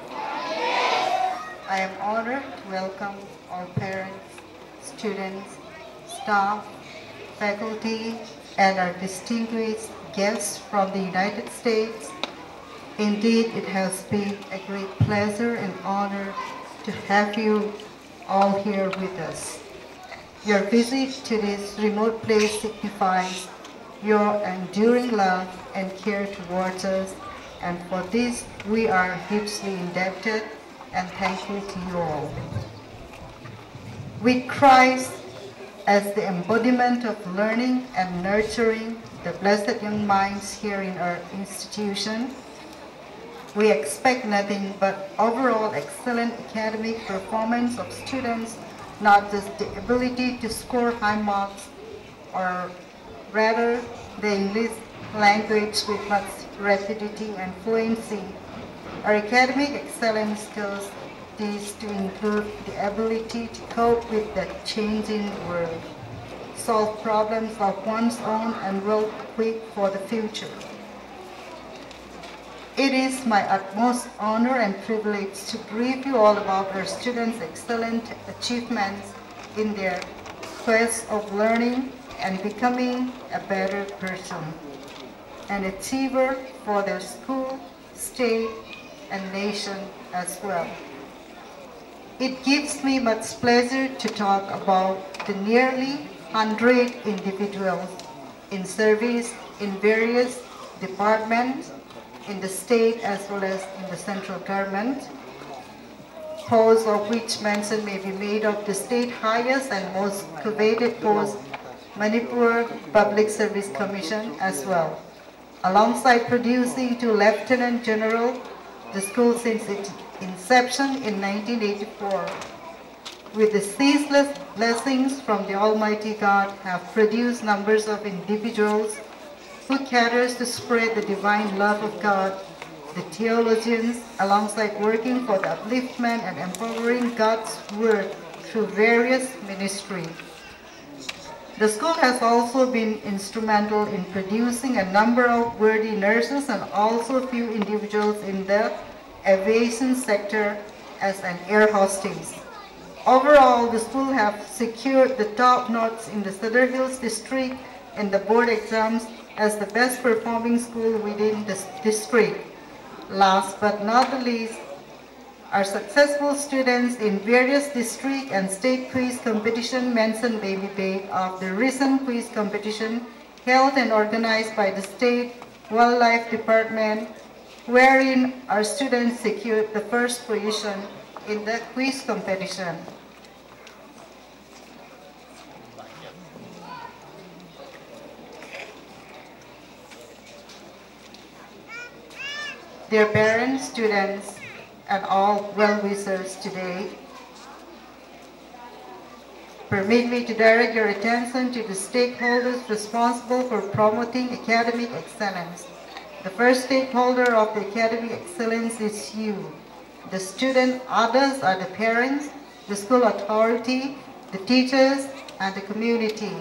I am honored to welcome our parents, students, staff, faculty, and our distinguished guests from the United States. Indeed, it has been a great pleasure and honor to have you all here with us. Your visit to this remote place signifies your enduring love and care towards us, and for this we are hugely indebted and thankful to you all. With Christ as the embodiment of learning and nurturing the blessed young minds here in our institution, we expect nothing but overall excellent academic performance of students, not just the ability to score high marks, or rather the English language with much rapidity and fluency. Our academic excellence skills these to include the ability to cope with the changing world, solve problems of one's own, and will equip for the future. It is my utmost honor and privilege to brief you all about our students' excellent achievements in their quest of learning and becoming a better person, an achiever for their school, state, and nation as well. It gives me much pleasure to talk about the nearly 100 individuals in service in various departments in the state as well as in the central government, posts of which mention may be made of the state highest and most coveted post, Manipur Public Service Commission as well, alongside producing to Lieutenant General the school since its inception in 1984. With the ceaseless blessings from the Almighty God, have produced numbers of individuals who caters to spread the divine love of God, the theologians, alongside working for the upliftment and empowering God's word through various ministries. The school has also been instrumental in producing a number of worthy nurses and also a few individuals in the aviation sector as an air hostess. Overall, the school have secured the top notes in the Cedar Hills district in the board exams as the best performing school within the district. Last but not the least, our successful students in various district and state quiz competition mention Baby Babe of the recent quiz competition held and organized by the State Wildlife Department, wherein our students secured the first position in the quiz competition. Dear parents, students, and all well-wishers today, permit me to direct your attention to the stakeholders responsible for promoting academic excellence. The first stakeholder of the academic excellence is you, the student. Others are the parents, the school authority, the teachers, and the community.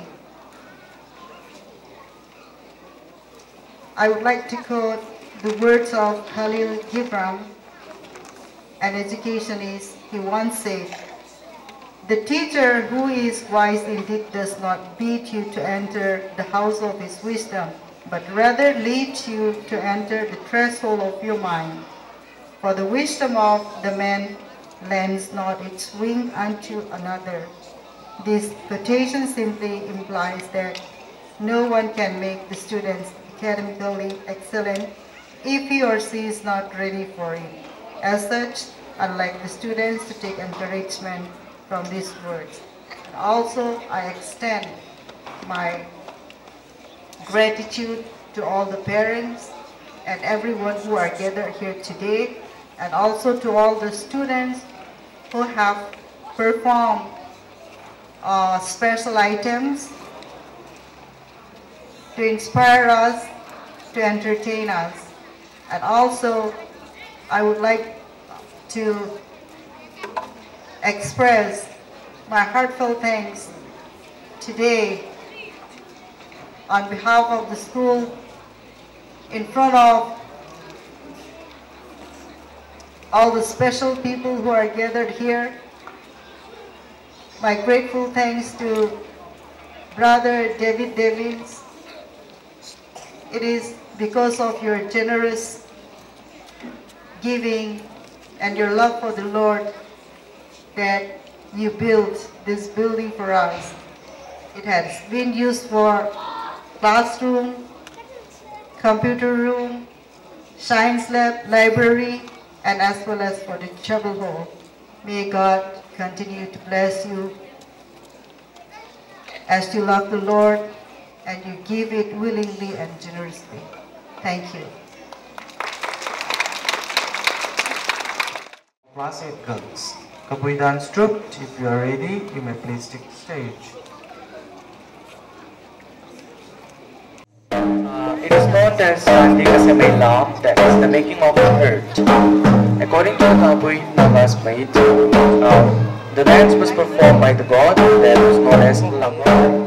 I would like to quote the words of Khalil Gibran, an educationist. He once said, "The teacher who is wise indeed does not bid you to enter the house of his wisdom, but rather leads you to enter the threshold of your mind. For the wisdom of the man lends not its wing unto another." This quotation simply implies that no one can make the students academically excellent if he or she is not ready for it. As such, I'd like the students to take encouragement from these words. And also, I extend my gratitude to all the parents and everyone who are gathered here today, and also to all the students who have performed special items to inspire us, to entertain us. And also, I would like to express my heartfelt thanks today on behalf of the school in front of all the special people who are gathered here. My grateful thanks to Brother David Davids. It is because of your generous giving and your love for the Lord that you built this building for us. It has been used for classroom, computer room, science lab, library, and as well as for the chapel hall. May God continue to bless you as you love the Lord and you give it willingly and generously. Thank you. Class 8 girls. Kabui dance troupe, if you are ready, you may please take the stage. It is known as Nandi Kasame Lam, that is the making of the earth. According to the Kabui Nava's mate, the dance was performed by the god that was known as Lam.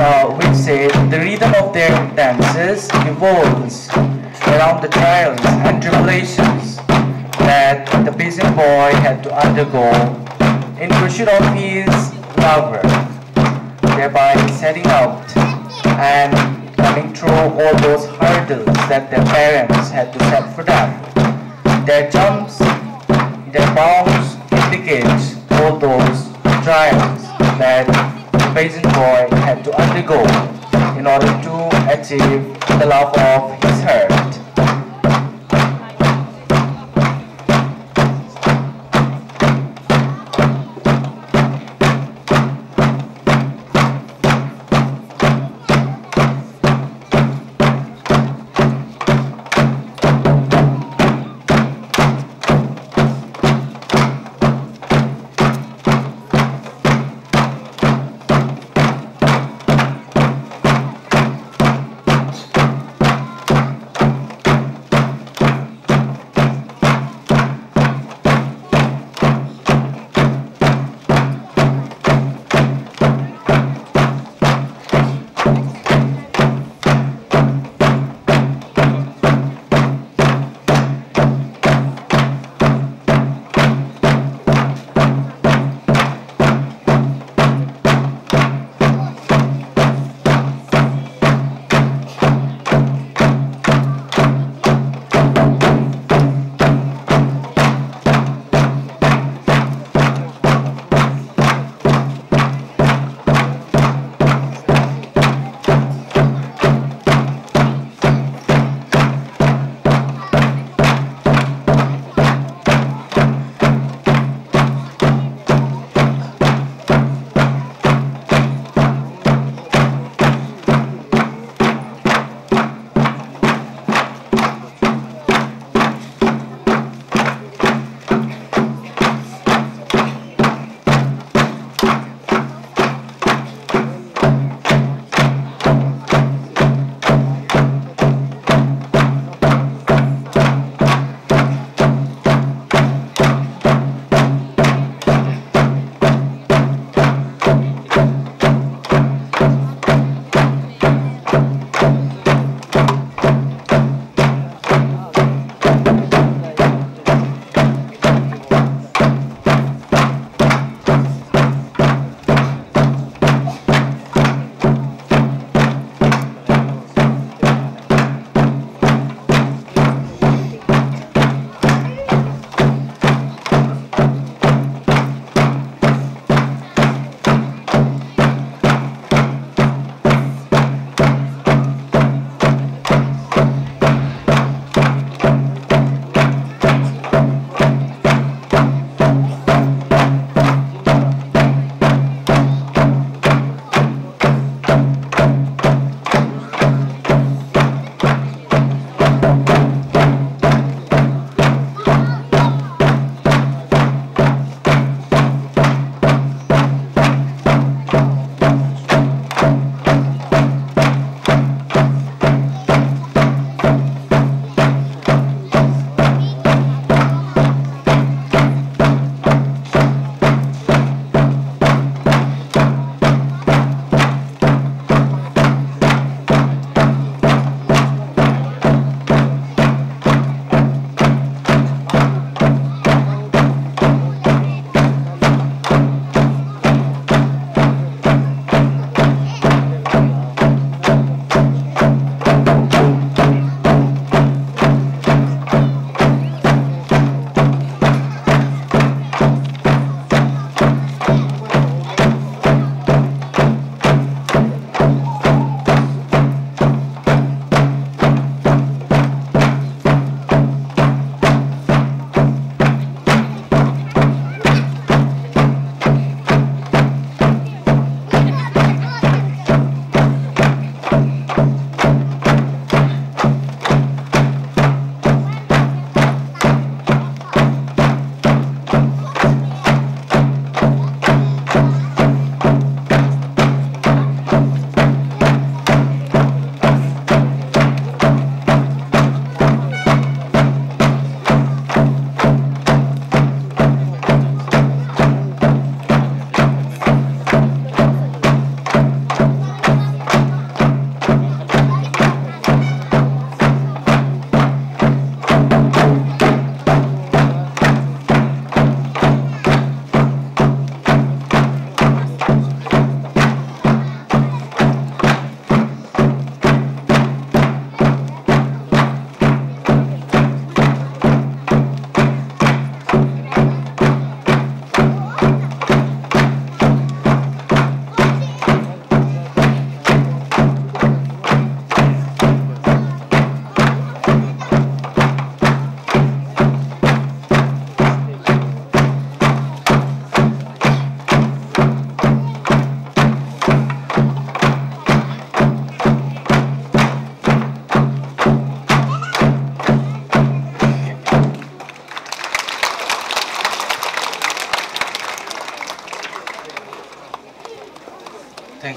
which say the rhythm of their dances evolves around the trials and tribulations that the peasant boy had to undergo in pursuit of his lover, thereby setting out and coming through all those hurdles that their parents had to set for them. Their jumps, their bounds indicate all those trials that the peasant boy had to undergo in order to achieve the love of his heart.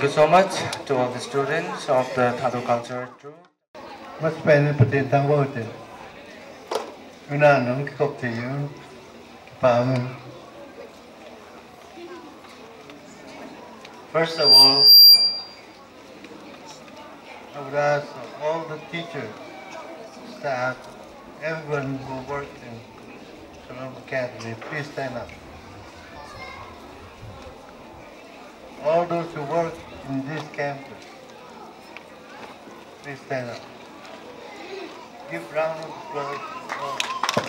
you so much to all the students of the Thado Cultural Troop. Mas pene patin tang wote. Una nung kop te yun. Pam. First of all, I would ask all the teachers, staff, everyone who works in Shalom Academy, please stand up. All those who work in this campus, please stand up. Give round of applause to all.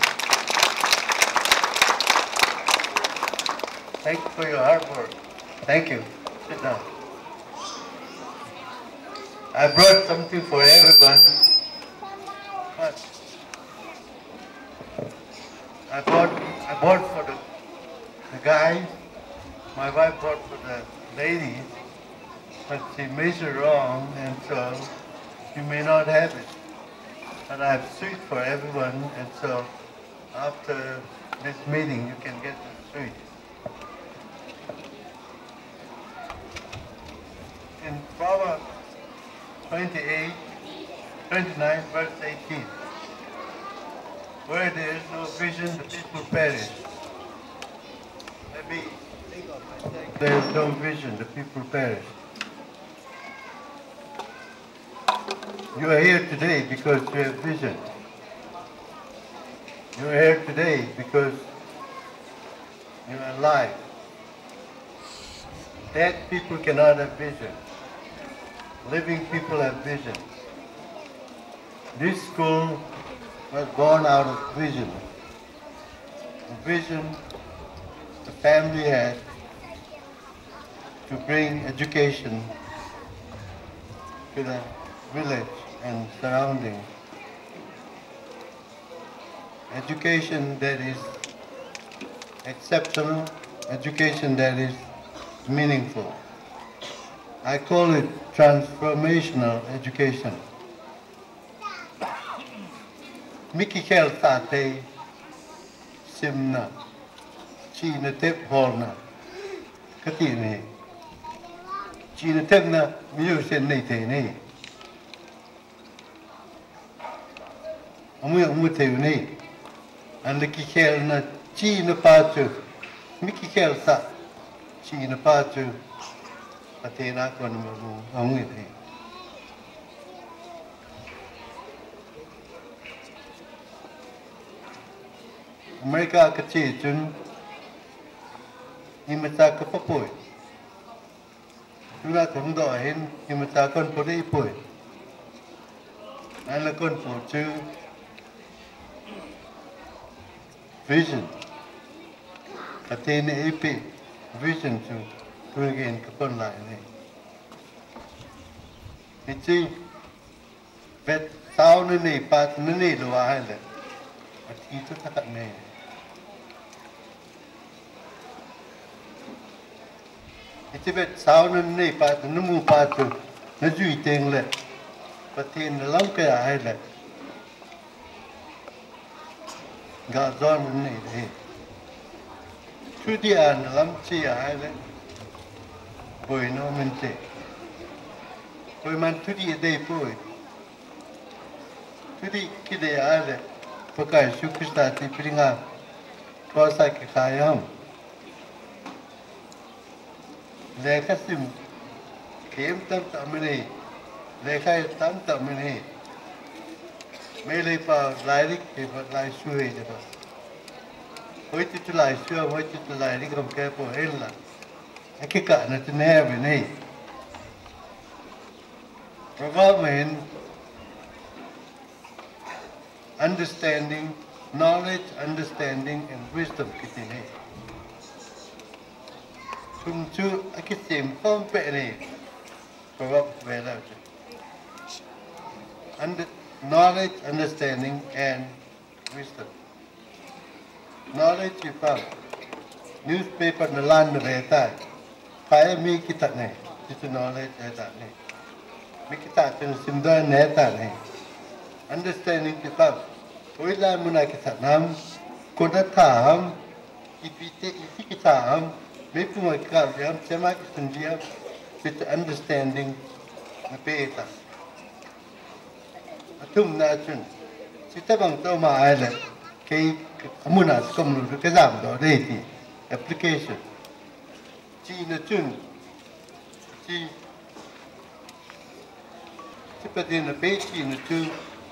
Thank you for your hard work. Thank you. Sit down. I brought something for everyone. What? I bought for the guys. My wife bought for the ladies, but she measured wrong, and so you may not have it. But I have sweet for everyone, and so after this meeting, you can get the sweet. In Proverbs 29, verse 18, where there is no vision, the people perish. Maybe there is no vision, the people perish. You are here today because you have vision. You are here today because you are alive. Dead people cannot have vision. Living people have vision. This school was born out of vision. The vision the family had to bring education to the village and surrounding. Education that is exceptional, education that is meaningful. I call it transformational education. Miki Khel Tate Simna China Tep Holna Katini China Tepna Musen Nate Amutevni and the Kikel na China Patu Miki Khel Sa China Patu Atena Konamu Amwiti. America Kachijun Imataka Papoy. Tuna Kundo Hin Imatakon Podi Poi. And the Kunpo to vision. Atene EP vision to again Kapon Line. It's bet sound in a part in the island. But he took that name. It's a bit sound and nay part the Numu part to Naju thing let, but in the Lanka Island. God's on the nay. To the end, Lamchi Island. Boy, no mente. Boy, man, to the day boy. To the Kide Island. Pakai Shukistati Pringa. Kosaki Kayam. Lekasim came tam tamini, Leka tam tamini. Mele pa lyric paper like shui. Wait to lie, sure, wait to lyric of Capo Hella. I kick out at the never. Proverb understanding, knowledge, understanding, and wisdom. Two, I can see him from Penny. Knowledge, understanding, and wisdom. Knowledge you found. Newspaper in the land of Etai. Kaya mi kita ne. Just knowledge Etai ne. Mi kita ten simdan Etai ne. Understanding you found. Oila muna kita nam. Koda taham. Ipite iti kita ham. Maybe my car, I'm semi-sundiam, with the understanding na peta. Atum na chun. Sita bang to ma ala kay amuna komnu ke zam do reiti application. Chi na chun. Chi pati na pe chi na chun.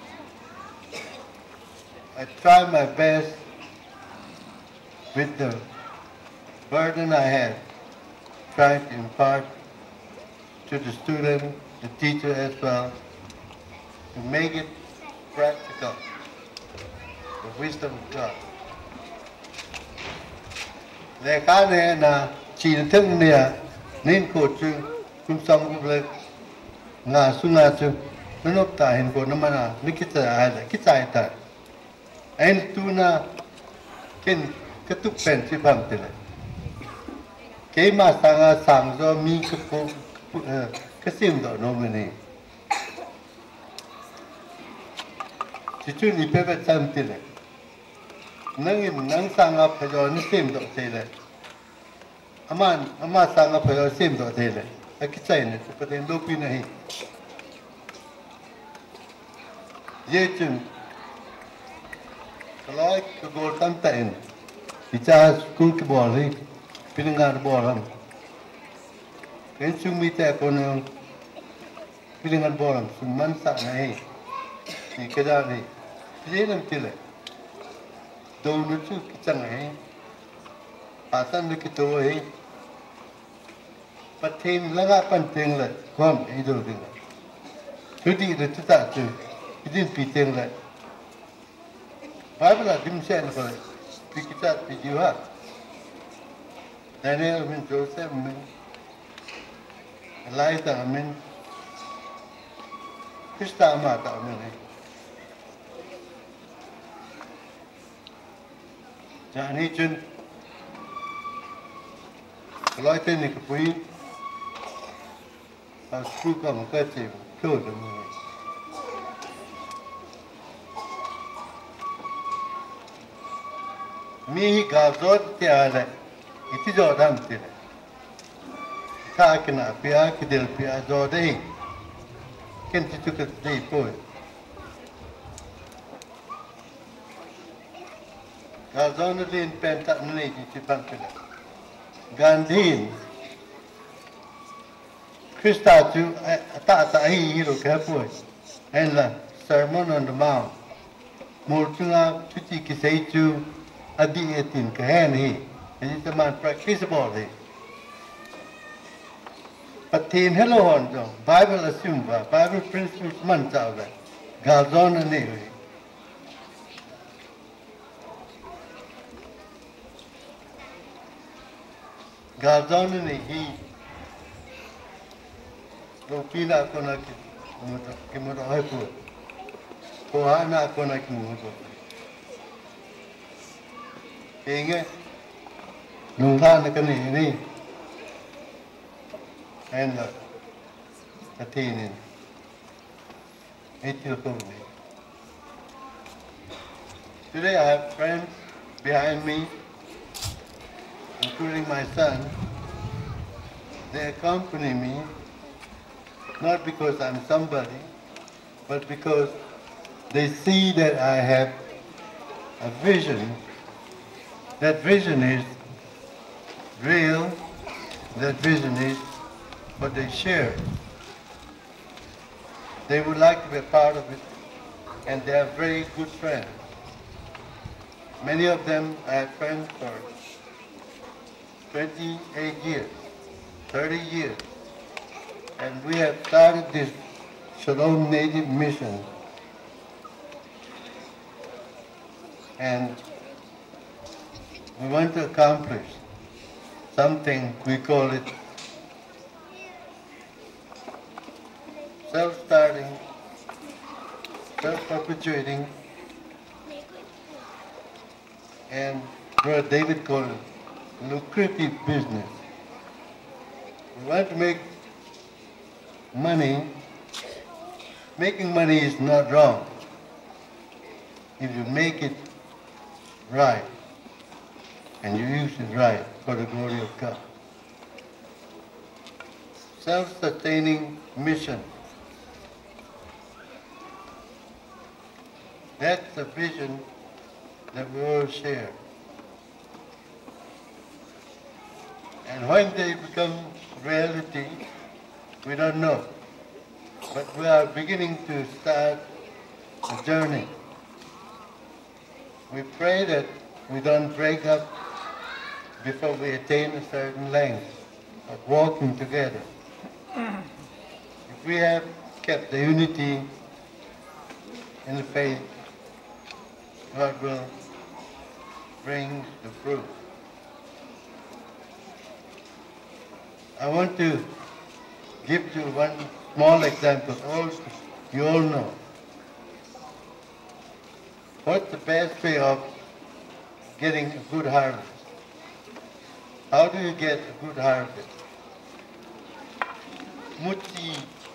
I try my best with the burden I had, trying to impart to the student, the teacher as well, to make it practical, the wisdom of God. Để cái này là chỉ thân này nên cổ chứ cũng xong cũng là ngà xuống ngà chứ nó nộp tài hình của nó mà là nó cái tài là cái tài tài anh tu na ken cái tục pen chỉ bằng thế này cái mà sang do mi cái phố cái sim đó nó mới này chỉ chú ni pe pe chăm thế này nang sang áp phải do ni sim đó thế này ama sang áp phải do sim đó thế này cái chạy này có thể đâu pin này dễ chừng kalau kegolkan tain, kita school ke boleh, pilingan bolam. Kan cumi tak kono pilingan bolam, cuman tak naik. Ni kerja ni, dia nam tile. Donu tu kita naik, pasan tu kita wei. Patin langa penting le, kom itu dengar. Jadi itu tak tu, itu penting le. Bible dim sen ko pikitat pijuha Daniel min Joseph min Elijah min Krista mata min jani chun loi tên ni quý à su ka ma ka che ko de mi mi gazot te ale iti jodam te ka kina pia kidel pia jodai ken ti tu ke dei poi gazon din penta nei ti pankela Gandhi Krista tu ta hi ro ka poi en la sermon on the mount multunga tuti ki sei tu adi etin kahen hi ini teman practicable hi patin hello on jo Bible assume Bible principles man chao la gazon ne hi gazon ne hi lo pina kona ki mo hai pu ko ana kona ki mo Inge, nunghan na kanini, and atinin, itilkumi. Today I have friends behind me, including my son. They accompany me, not because I'm somebody, but because they see that I have a vision. That vision is real, that vision is what they share. They would like to be a part of it, and they are very good friends. Many of them I have friends for 28 years, 30 years, and we have started this Shalom Native Mission. And we want to accomplish something, we call it self-starting, self-perpetuating, and Brother David called it lucrative business. We want to make money. Making money is not wrong if you make it right. And you use it right for the glory of God. self-sustaining mission. That's the vision that we all share. And when they become reality, we don't know. But we are beginning to start a journey. We pray that we don't break up before we attain a certain length of walking together. If we have kept the unity in the faith, God will bring the fruit. I want to give you one small example. You all know. What's the best way of getting a good harvest? How do you get a good harvest? Muti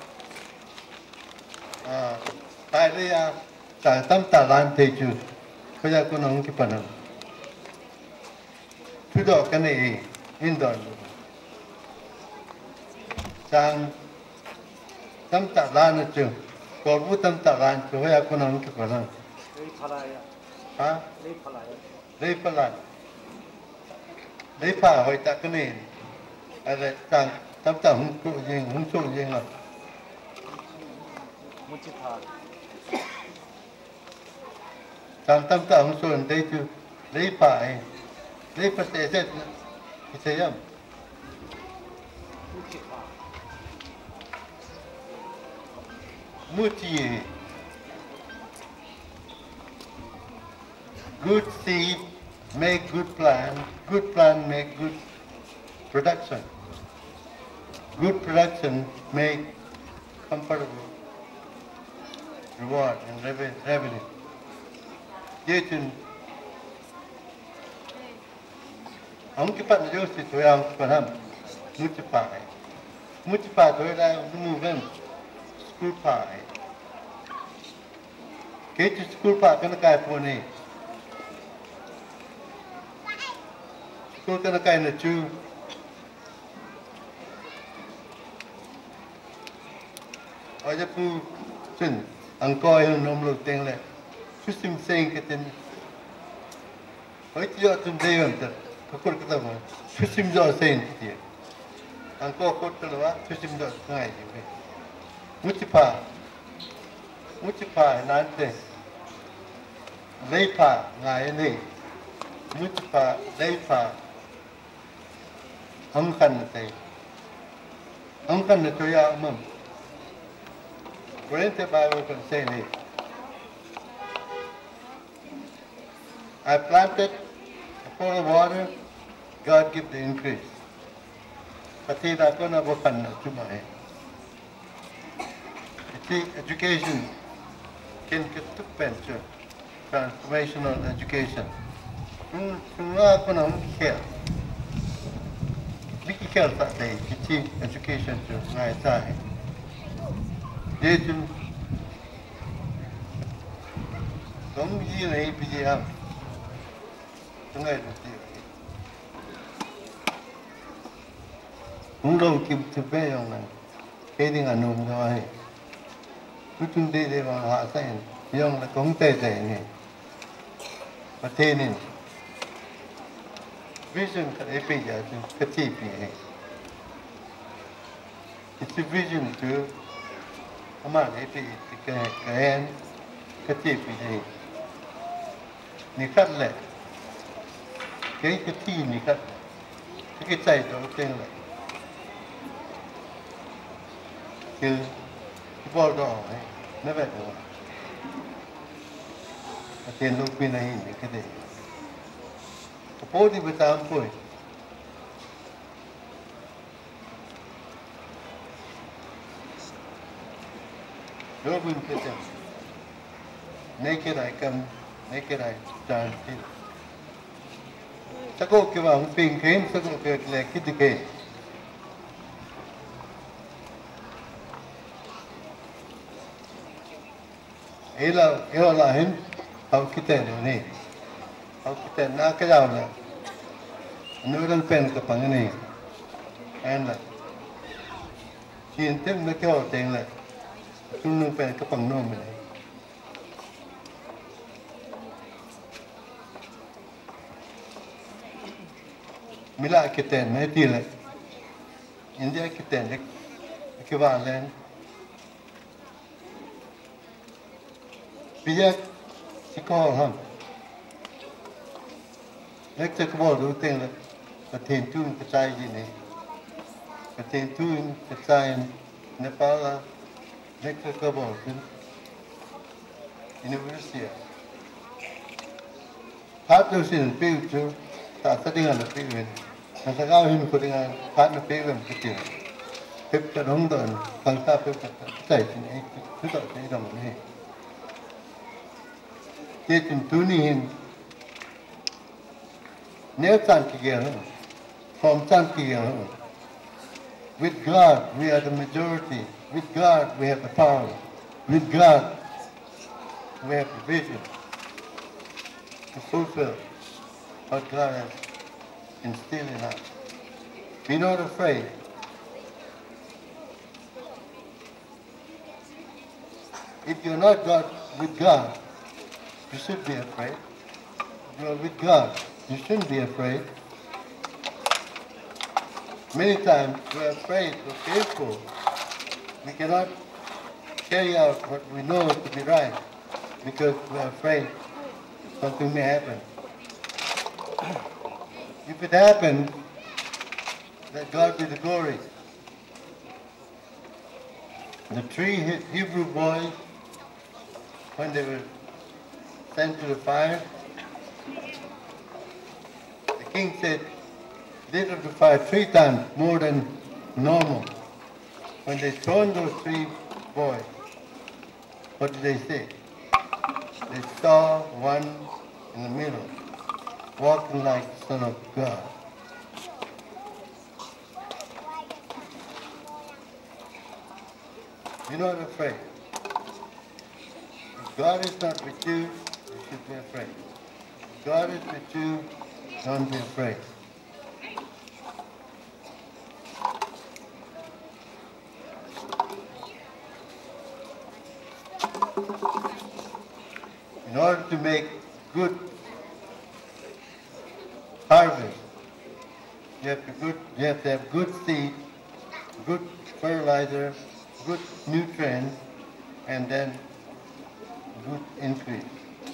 Pairea Tam Talan Teju Kaya Kunong Kipanam Tudo Kane Indon Sang Tam Talan Chu Korbu Tam Talan Kaya Kunong Kipanam Ha? Leipalan Leipa Hoi Takane Ada Sang Tam Ta Hung Ku Jing Hung Su Jing La Sang Tam Ta Hung Su Dei Tu Leipa Leipa Se Se Isayam Muti good seed make good plan make good production. Good production make comfortable reward and revenue. Yetun ông cái bạn yêu thì tôi ông còn ham multiply tôi ra move school pie cái school pie cái cái phone này school cái là chú ở đây phu chân anh coi nôm lụt tiền này chú sim sen cái tiền hỏi chưa tuần đây vẫn được có cái gì mà chú sim giờ sen thì anh coi cốt cái đó chú sim giờ ngay gì vậy multiply nán thế lấy pa ngay này multiply lấy pa ông khăn là tôi要mầm. What the Bible can say this? I planted, I pour the water, God give the increase. Pati na ko na bukan na chumay. Education can get to pension, transformational education. Kung ako na care. Biki care sa day, kiti education to ngay tayo. Dito, kung hindi na ibigyan, tungay dito. Kung daw kibtipe yung pwedeng anong gawain. Kung hindi din mga hasayin, yung kung tete niya, patinin. Vision ka ipigyan, katipi niya. It's a vision to Aman itu kain kecil ni, ni kat le, kain kecil ni kat, kita cai tu teng le, kil bol doang, never do. Aten lu pinahin ni kede. Apa di betam pun. Robin Peter. Naked I come, naked I stand still. Sako kiwa ang pingkin, sako kiwa kitike. Ila lahin, how kita ni. How kita na kaya na. Nulang pen kapang ni. And Chiên tiếp nó cho tiền lại chúng nó phải cái phần nôm này mila cái tiền này tiền lại India cái tiền này cái vàng lên bây giờ chỉ có không nếu cái bộ đầu tiên là cái tiền chung cái trái gì này cái tiền chung cái trái Nepal là nếu cái bộ cái university phát đầu tiên là phiêu ta sẽ đi ăn là phiêu về nó sẽ cao hơn một đi ăn phát nó phiêu về một cái tiền phiêu cho đúng rồi tăng ta phiêu cho chạy thì này cứ tội cái đồng này thế thì tu ni nếu chăn kia from chăn kia with God we are the majority with God we have the power with God we have the vision to fulfill what God has instilled in us. Be not afraid. If you're not with God, you should be afraid. If you're with God, you shouldn't be afraid. Many times we're afraid, we're fearful. We cannot carry out what we know to be right because we're afraid something may happen. If it happens, let God be the glory. The three Hebrew boys, when they were sent to the fire, the king said, they lit the fire 3 times more than normal. When they thrown those 3 boys, what did they say? They saw one in the middle, walking like the Son of God. Be not afraid. If God is not with you, you should be afraid. If God is with you, don't be afraid. In order to make good harvest, you have to have good seed, good fertilizer, good nutrients, and then good increase.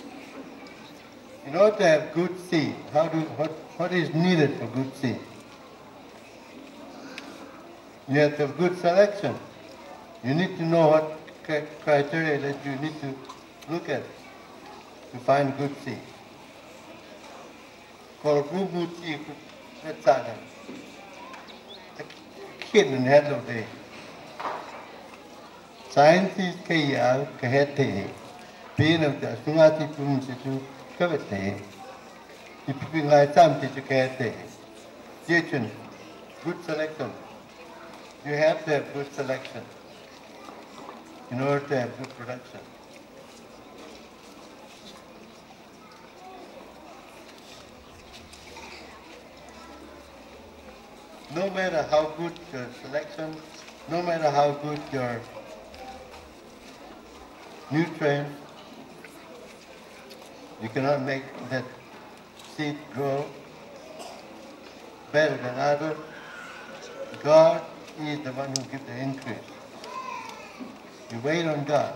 In order to have good seed, what is needed for good seed? You have to have good selection. You need to know what criteria that you need to look at to find good seed. Kalau good seed, that's all. The kid in head of day. Scientists kaya kahete, being of the sungati pum situ kavete, ipipingai tam situ kahete. Jechun, good selection. You have to have good selection in order to have good production. No matter how good your selection, no matter how good your nutrient, you cannot make that seed grow better than others. God is the one who gives the increase. You wait on God.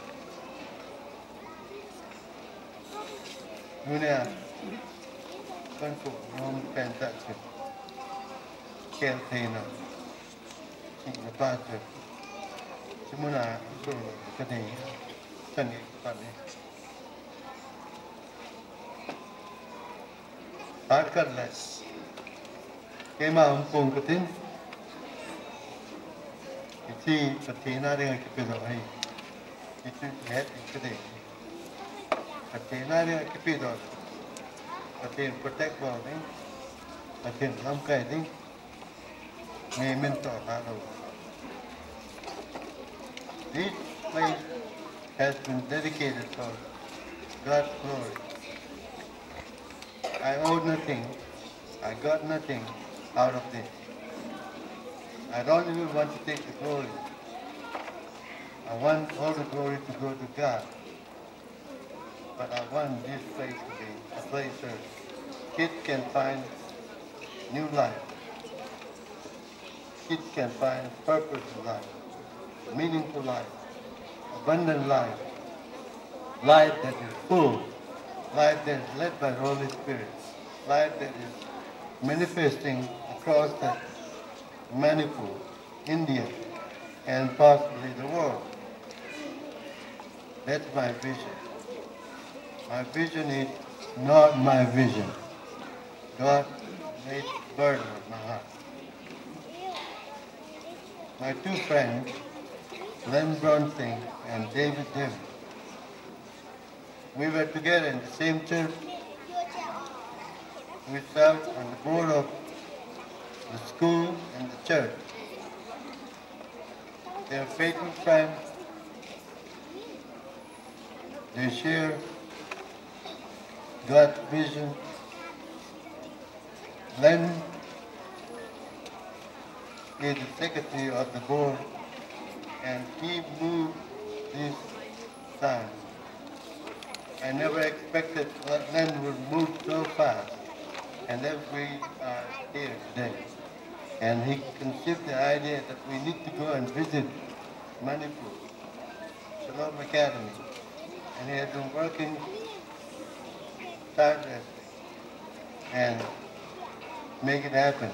Dunia, konfuk nom pentatip, keltena, sing pastor, semua itu kadang seni pandai. Harkarlah, kema umpung ketin. Iti patina dengan kepedoi, itu lihat ikutnya. Patina dengan kepedoi, patin protect bawah, patin lamkai ni, mentor halo. This place has been dedicated for God's glory. I owe nothing, I got nothing out of this. I don't even want to take the glory. I want all the glory to go to God. But I want this place to be a place where kids can find new life. Kids can find purpose in life, meaningful life, abundant life, life that is full, life that is led by the Holy Spirit, life that is manifesting across the manifold, India, and possibly the world. That's my vision. My vision is not my vision. God made burden of my heart. My two friends, Len Bronsing and David Dim, we were together in the same church. We served on the board of the school and the church. They're faithful friends. They share God's vision. Len is the secretary of the board, and he moved this time. I never expected that Len would move so fast, and then we are here today. And he conceived the idea that we need to go and visit Manipur, Shalom Academy, and he has been working tirelessly and make it happen.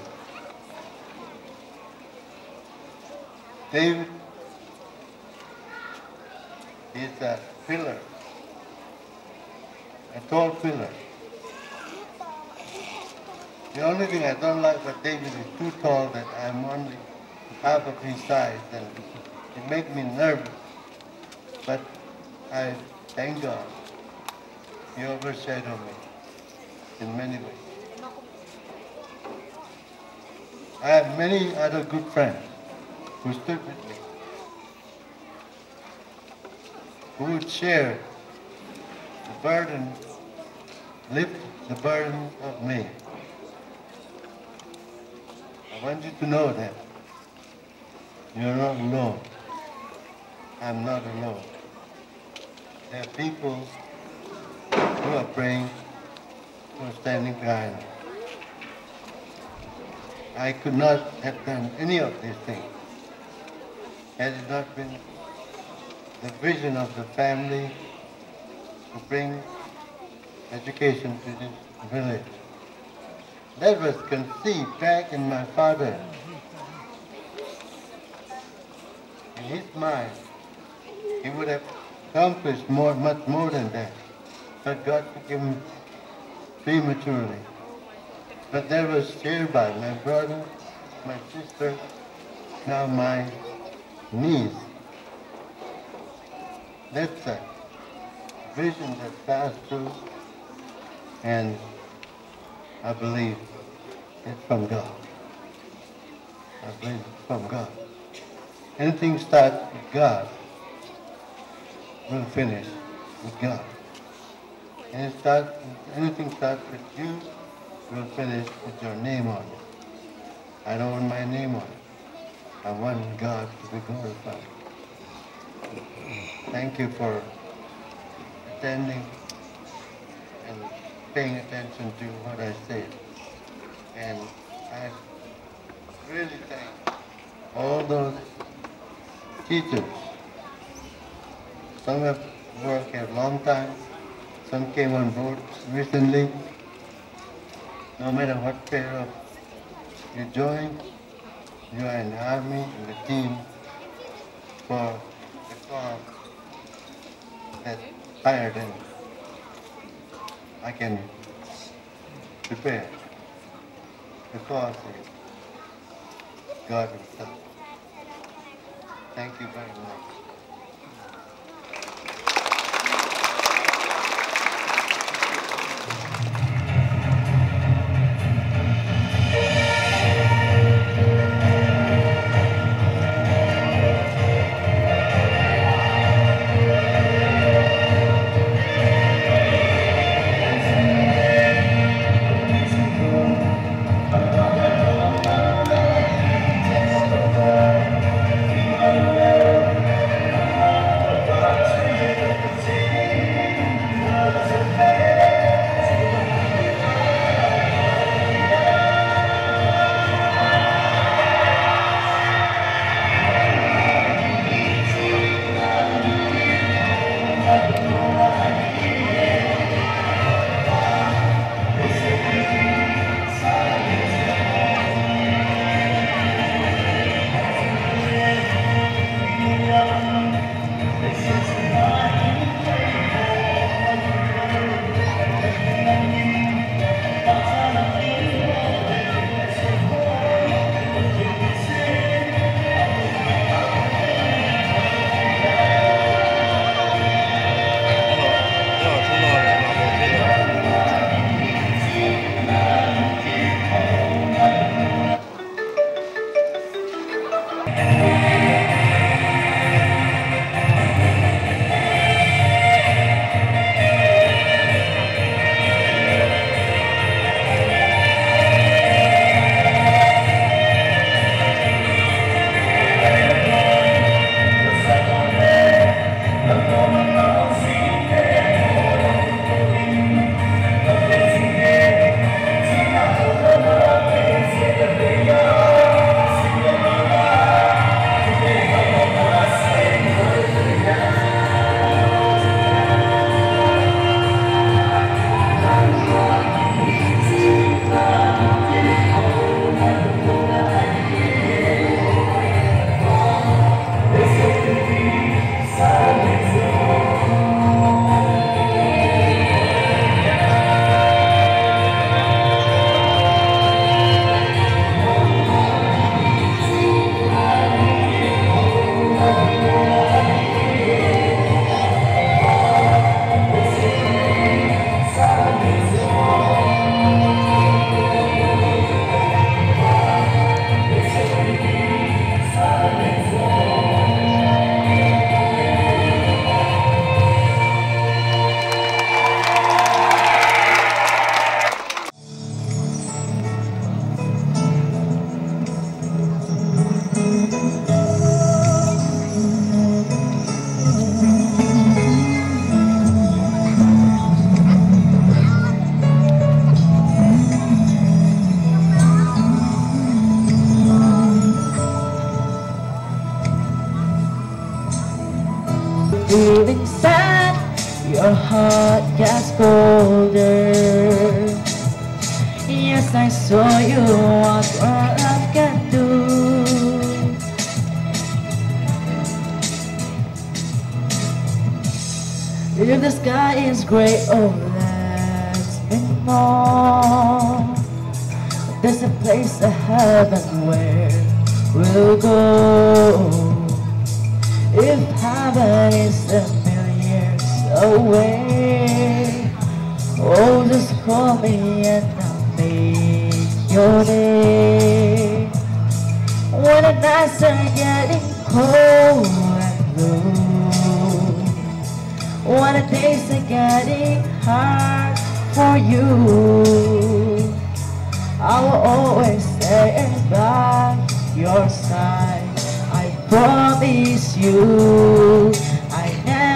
David is a pillar, a tall pillar. The only thing I don't like about David is too tall that I'm only half of his size, and it makes me nervous. But I thank God he overshadowed me in many ways. I have many other good friends who stood with me, who would share the burden, lift the burden of me. I want you to know that you're not alone. I'm not alone. There are people who are praying, who are standing behind me. I could not have done any of these things had it not been the vision of the family to bring education to this village. That was conceived back in my father. In his mind, he would have accomplished much more than that. But God took him prematurely. But that was shared by my brother, my sister, now my niece. That's a vision that passed through, and I believe it's from God. I believe it's from God. Anything starts with God will finish with God. And anything starts with you will finish with your name on it. I don't want my name on it. I want God to be glorified. Thank you for attending and paying attention to what I said. And I really thank all those teachers. Some have worked here a long time. Some came on board recently. No matter what pair of you join, you are in the army and the team for the cause that higher than I can prepare. The cause is God Himself. Thank you very much. feeling sad, your heart gets colder. Yes, I saw you, what love can do. If the sky is gray, oh let's be more. There's a place, a heaven where we'll go. If heaven is a million years away, oh just call me and I'll make your day. When the nights are getting cold and blue, when the days are getting hard for you, I will always stay by your side. I promise you I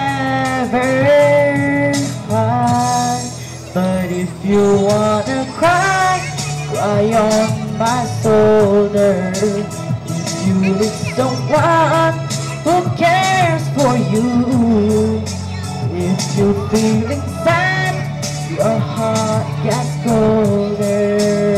never cry. But if you wanna cry, cry on my shoulder. If you need someone who cares for you, if you're feeling sad, your heart gets colder.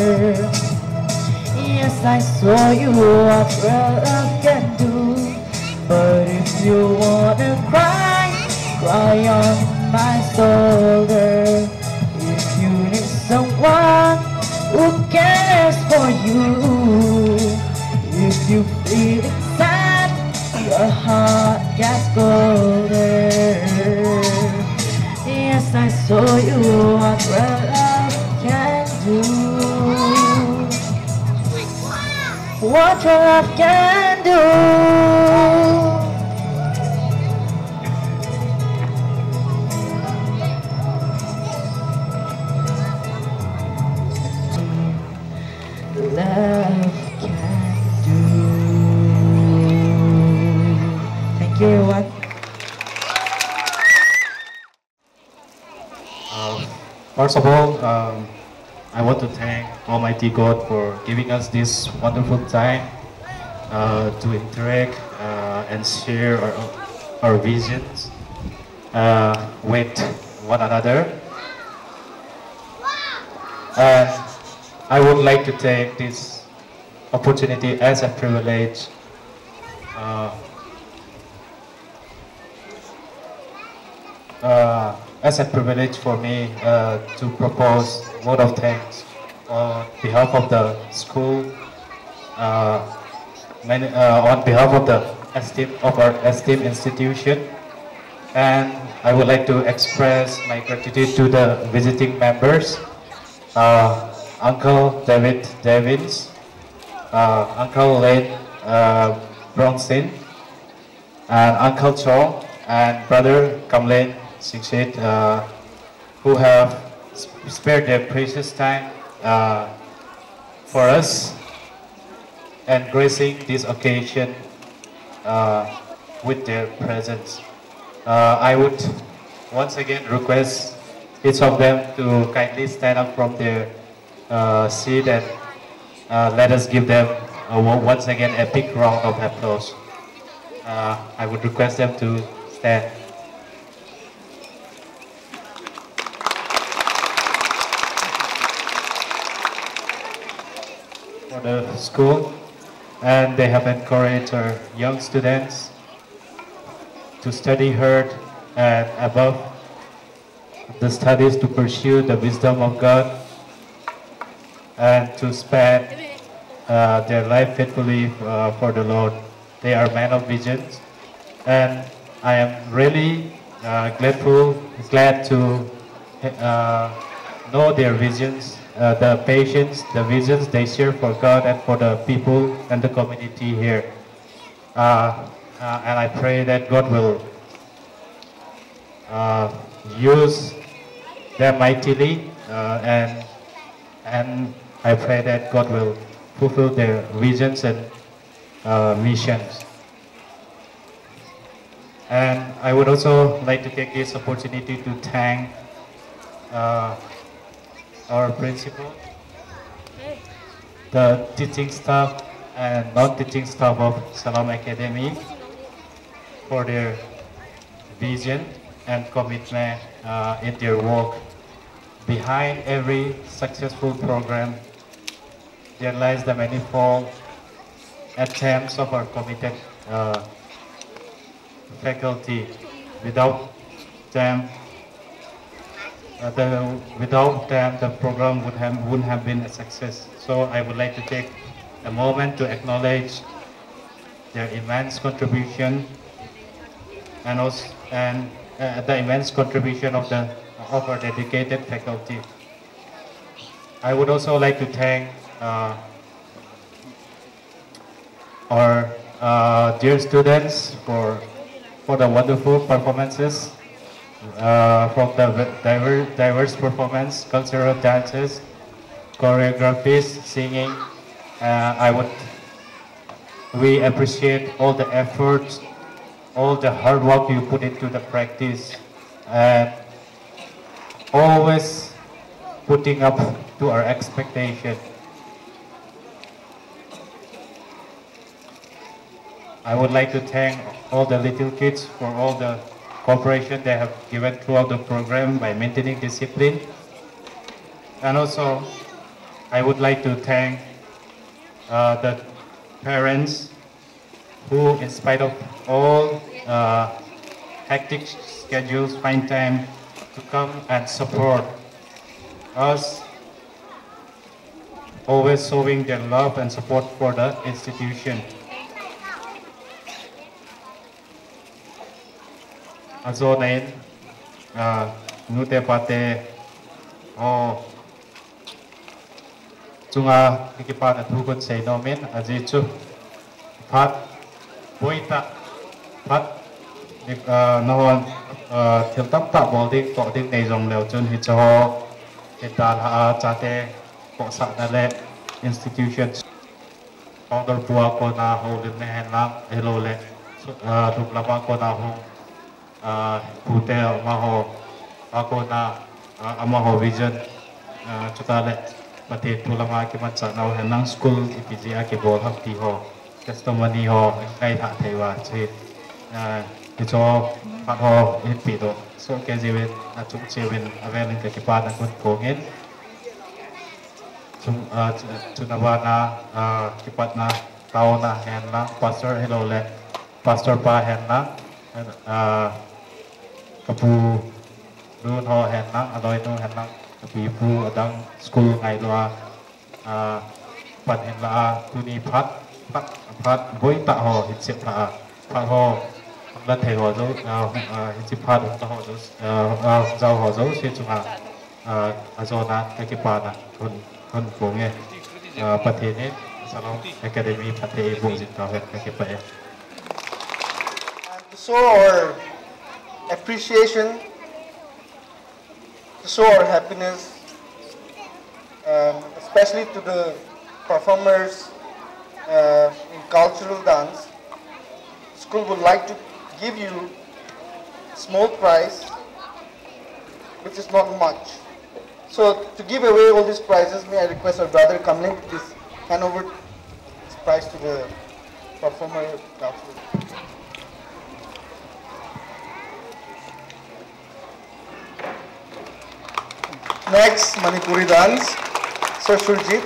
Yes, I saw you, what love can do. But if you wanna cry, cry on my shoulder. If you need someone who cares for you, if you feeling sad, your heart gets colder. Yes, I saw you, what love can do. What your love can do. Love can do. Thank you, everyone. First of all, I want to thank Almighty God for giving us this wonderful time to interact and share our visions with one another. And I would like to take this opportunity as a privilege for me to propose a vote of thanks on behalf of the school, on behalf of our esteemed institution, and I would like to express my gratitude to the visiting members, Uncle David Davins, Uncle Lane Bronson, and Uncle Chong and Brother Kamlen Singsit, who have spared their precious time for us and gracing this occasion with their presence. I would once again request each of them to kindly stand up from their seat and let us give them once again a big round of applause. I would request them to stand. For the school, and they have encouraged our young students to study hard and above the studies to pursue the wisdom of God and to spend their life faithfully for the Lord. They are men of visions, and I am really glad to know their visions, the patience, the visions they share for God and for the people and the community here. And I pray that God will use them mightily, and I pray that God will fulfill their visions and missions. And I would also like to take this opportunity to thank our principal, the teaching staff and non-teaching staff of Salam Academy for their vision and commitment in their work. Behind every successful program, there lies the manifold attempts of our committed faculty. Without them, the program wouldn't have been a success. So I would like to take a moment to acknowledge their immense contribution and the immense contribution of our dedicated faculty. I would also like to thank our dear students for the wonderful performances, from the diverse performance, cultural dances, choreographies, singing. We appreciate all the efforts, all the hard work you put into the practice, and always putting up to our expectation. I would like to thank all the little kids for all the cooperation they have given throughout the program by maintaining discipline. And also, I would like to thank the parents who, in spite of all hectic schedules, find time to come and support us, always showing their love and support for the institution. Also, nute pate chunga kikipa na thukun sei nomin aji chu phat boita phat nahon thil tam ta bol dik to dik nei jong leo chun hi cho etal ha chate ko sa na le institutions order bua ko na ho lim ne han lang hello le thuk lama ko na ho hotel maho ako na amaho vision chutale pati tulama ki matsa na hanang school ipiji aki bol hak ti ho testimony ho kai tha thewa chi ki cho phat ho pi do so ke jiwen a chung chewen awen ke ki pa na kun ko ngin chung chunawana ki pat na tao na hen na pastor hello le pastor pa hen na kapu luôn ho hẹn nắng rồi nó hẹn nắng kapi pu adang school ngày loa pan hẹn la tuni phát bối tạ ho hit sep la phát ho lần thầy ho dấu hit sep phát ta ho dấu giao ho dấu sẽ chung azona cái pa na kon ko nghe pathe ne salon academy pathe bo jin ta het cái pa So our appreciation, to show our happiness, especially to the performers in cultural dance. School would like to give you a small prize, which is not much. So to give away all these prizes, may I request our brother Kamling to please hand over this prize to the performer cultural. Next, Manipuri dance, Sir Surjit.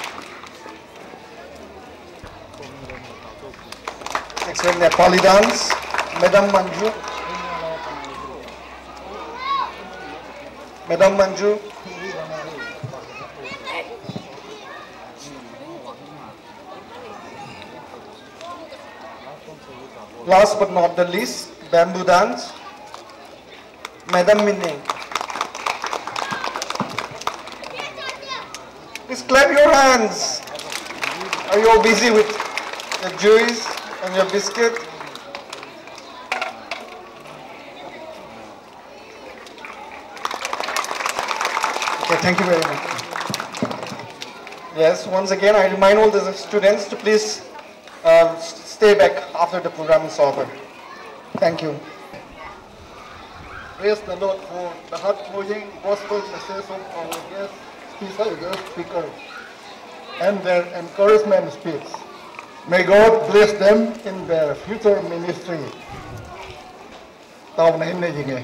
Next one, Nepali dance, Madam Manju. Madam Manju. Last but not the least, bamboo dance, Madam Minnie. Please clap your hands. Are you all busy with your juice and your biscuit? Okay, thank you very much. Yes, once again, I remind all the students to please stay back after the program is over. Thank you. Praise the Lord for the heart-moving gospel message of our guest speaker and their encouragement speech. May God bless them in their future ministry. tao này này gì nghe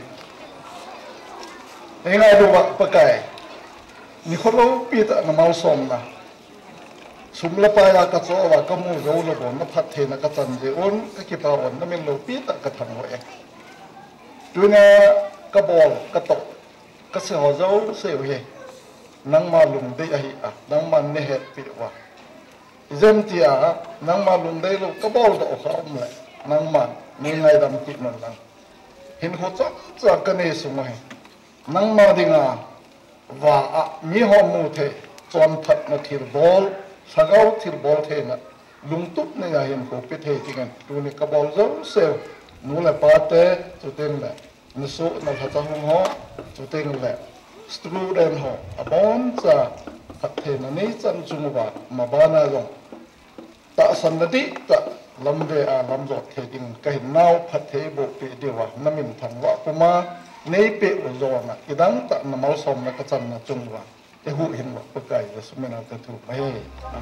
ấy ngay đâu vậy pakai ni kholo pita na mau som na sumla pa ya ka cho wa ka mu zo lo bon na phat the na ka chan je on ka ki pa on na men lo pita ka thang ho e tu na ka bol ka to ka se ho zo se he nang ma lum de hi a nang man ne he pi wa zem tia nang ma lum de lo ka bol do kha om le nang man ni ngai dam ki non nang hin ho cha ka ne su ma he nang ma dinga và mi ho mu the chon phat na thir bol sagau thir bol the na lung tup ne ya hin ko pe the ti gan tu ne ka bol zo se nu la pa te tu ten la na so na tha ta hong ho tu ten la student ho abon cha phat the na ni chan chung wa ma ba na long ta san na ti ta lam de a lam zo the ding ka hin nau phat the bo pe de wa na min thang wa kuma nei pe zo na idang ta na mau som na ka chan na chung wa te hu hin wa pa kai da sumena ta thu mai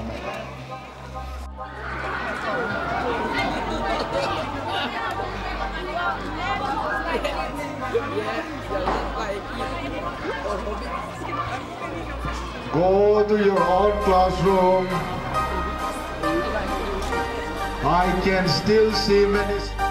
Go to your own classroom. I can still see many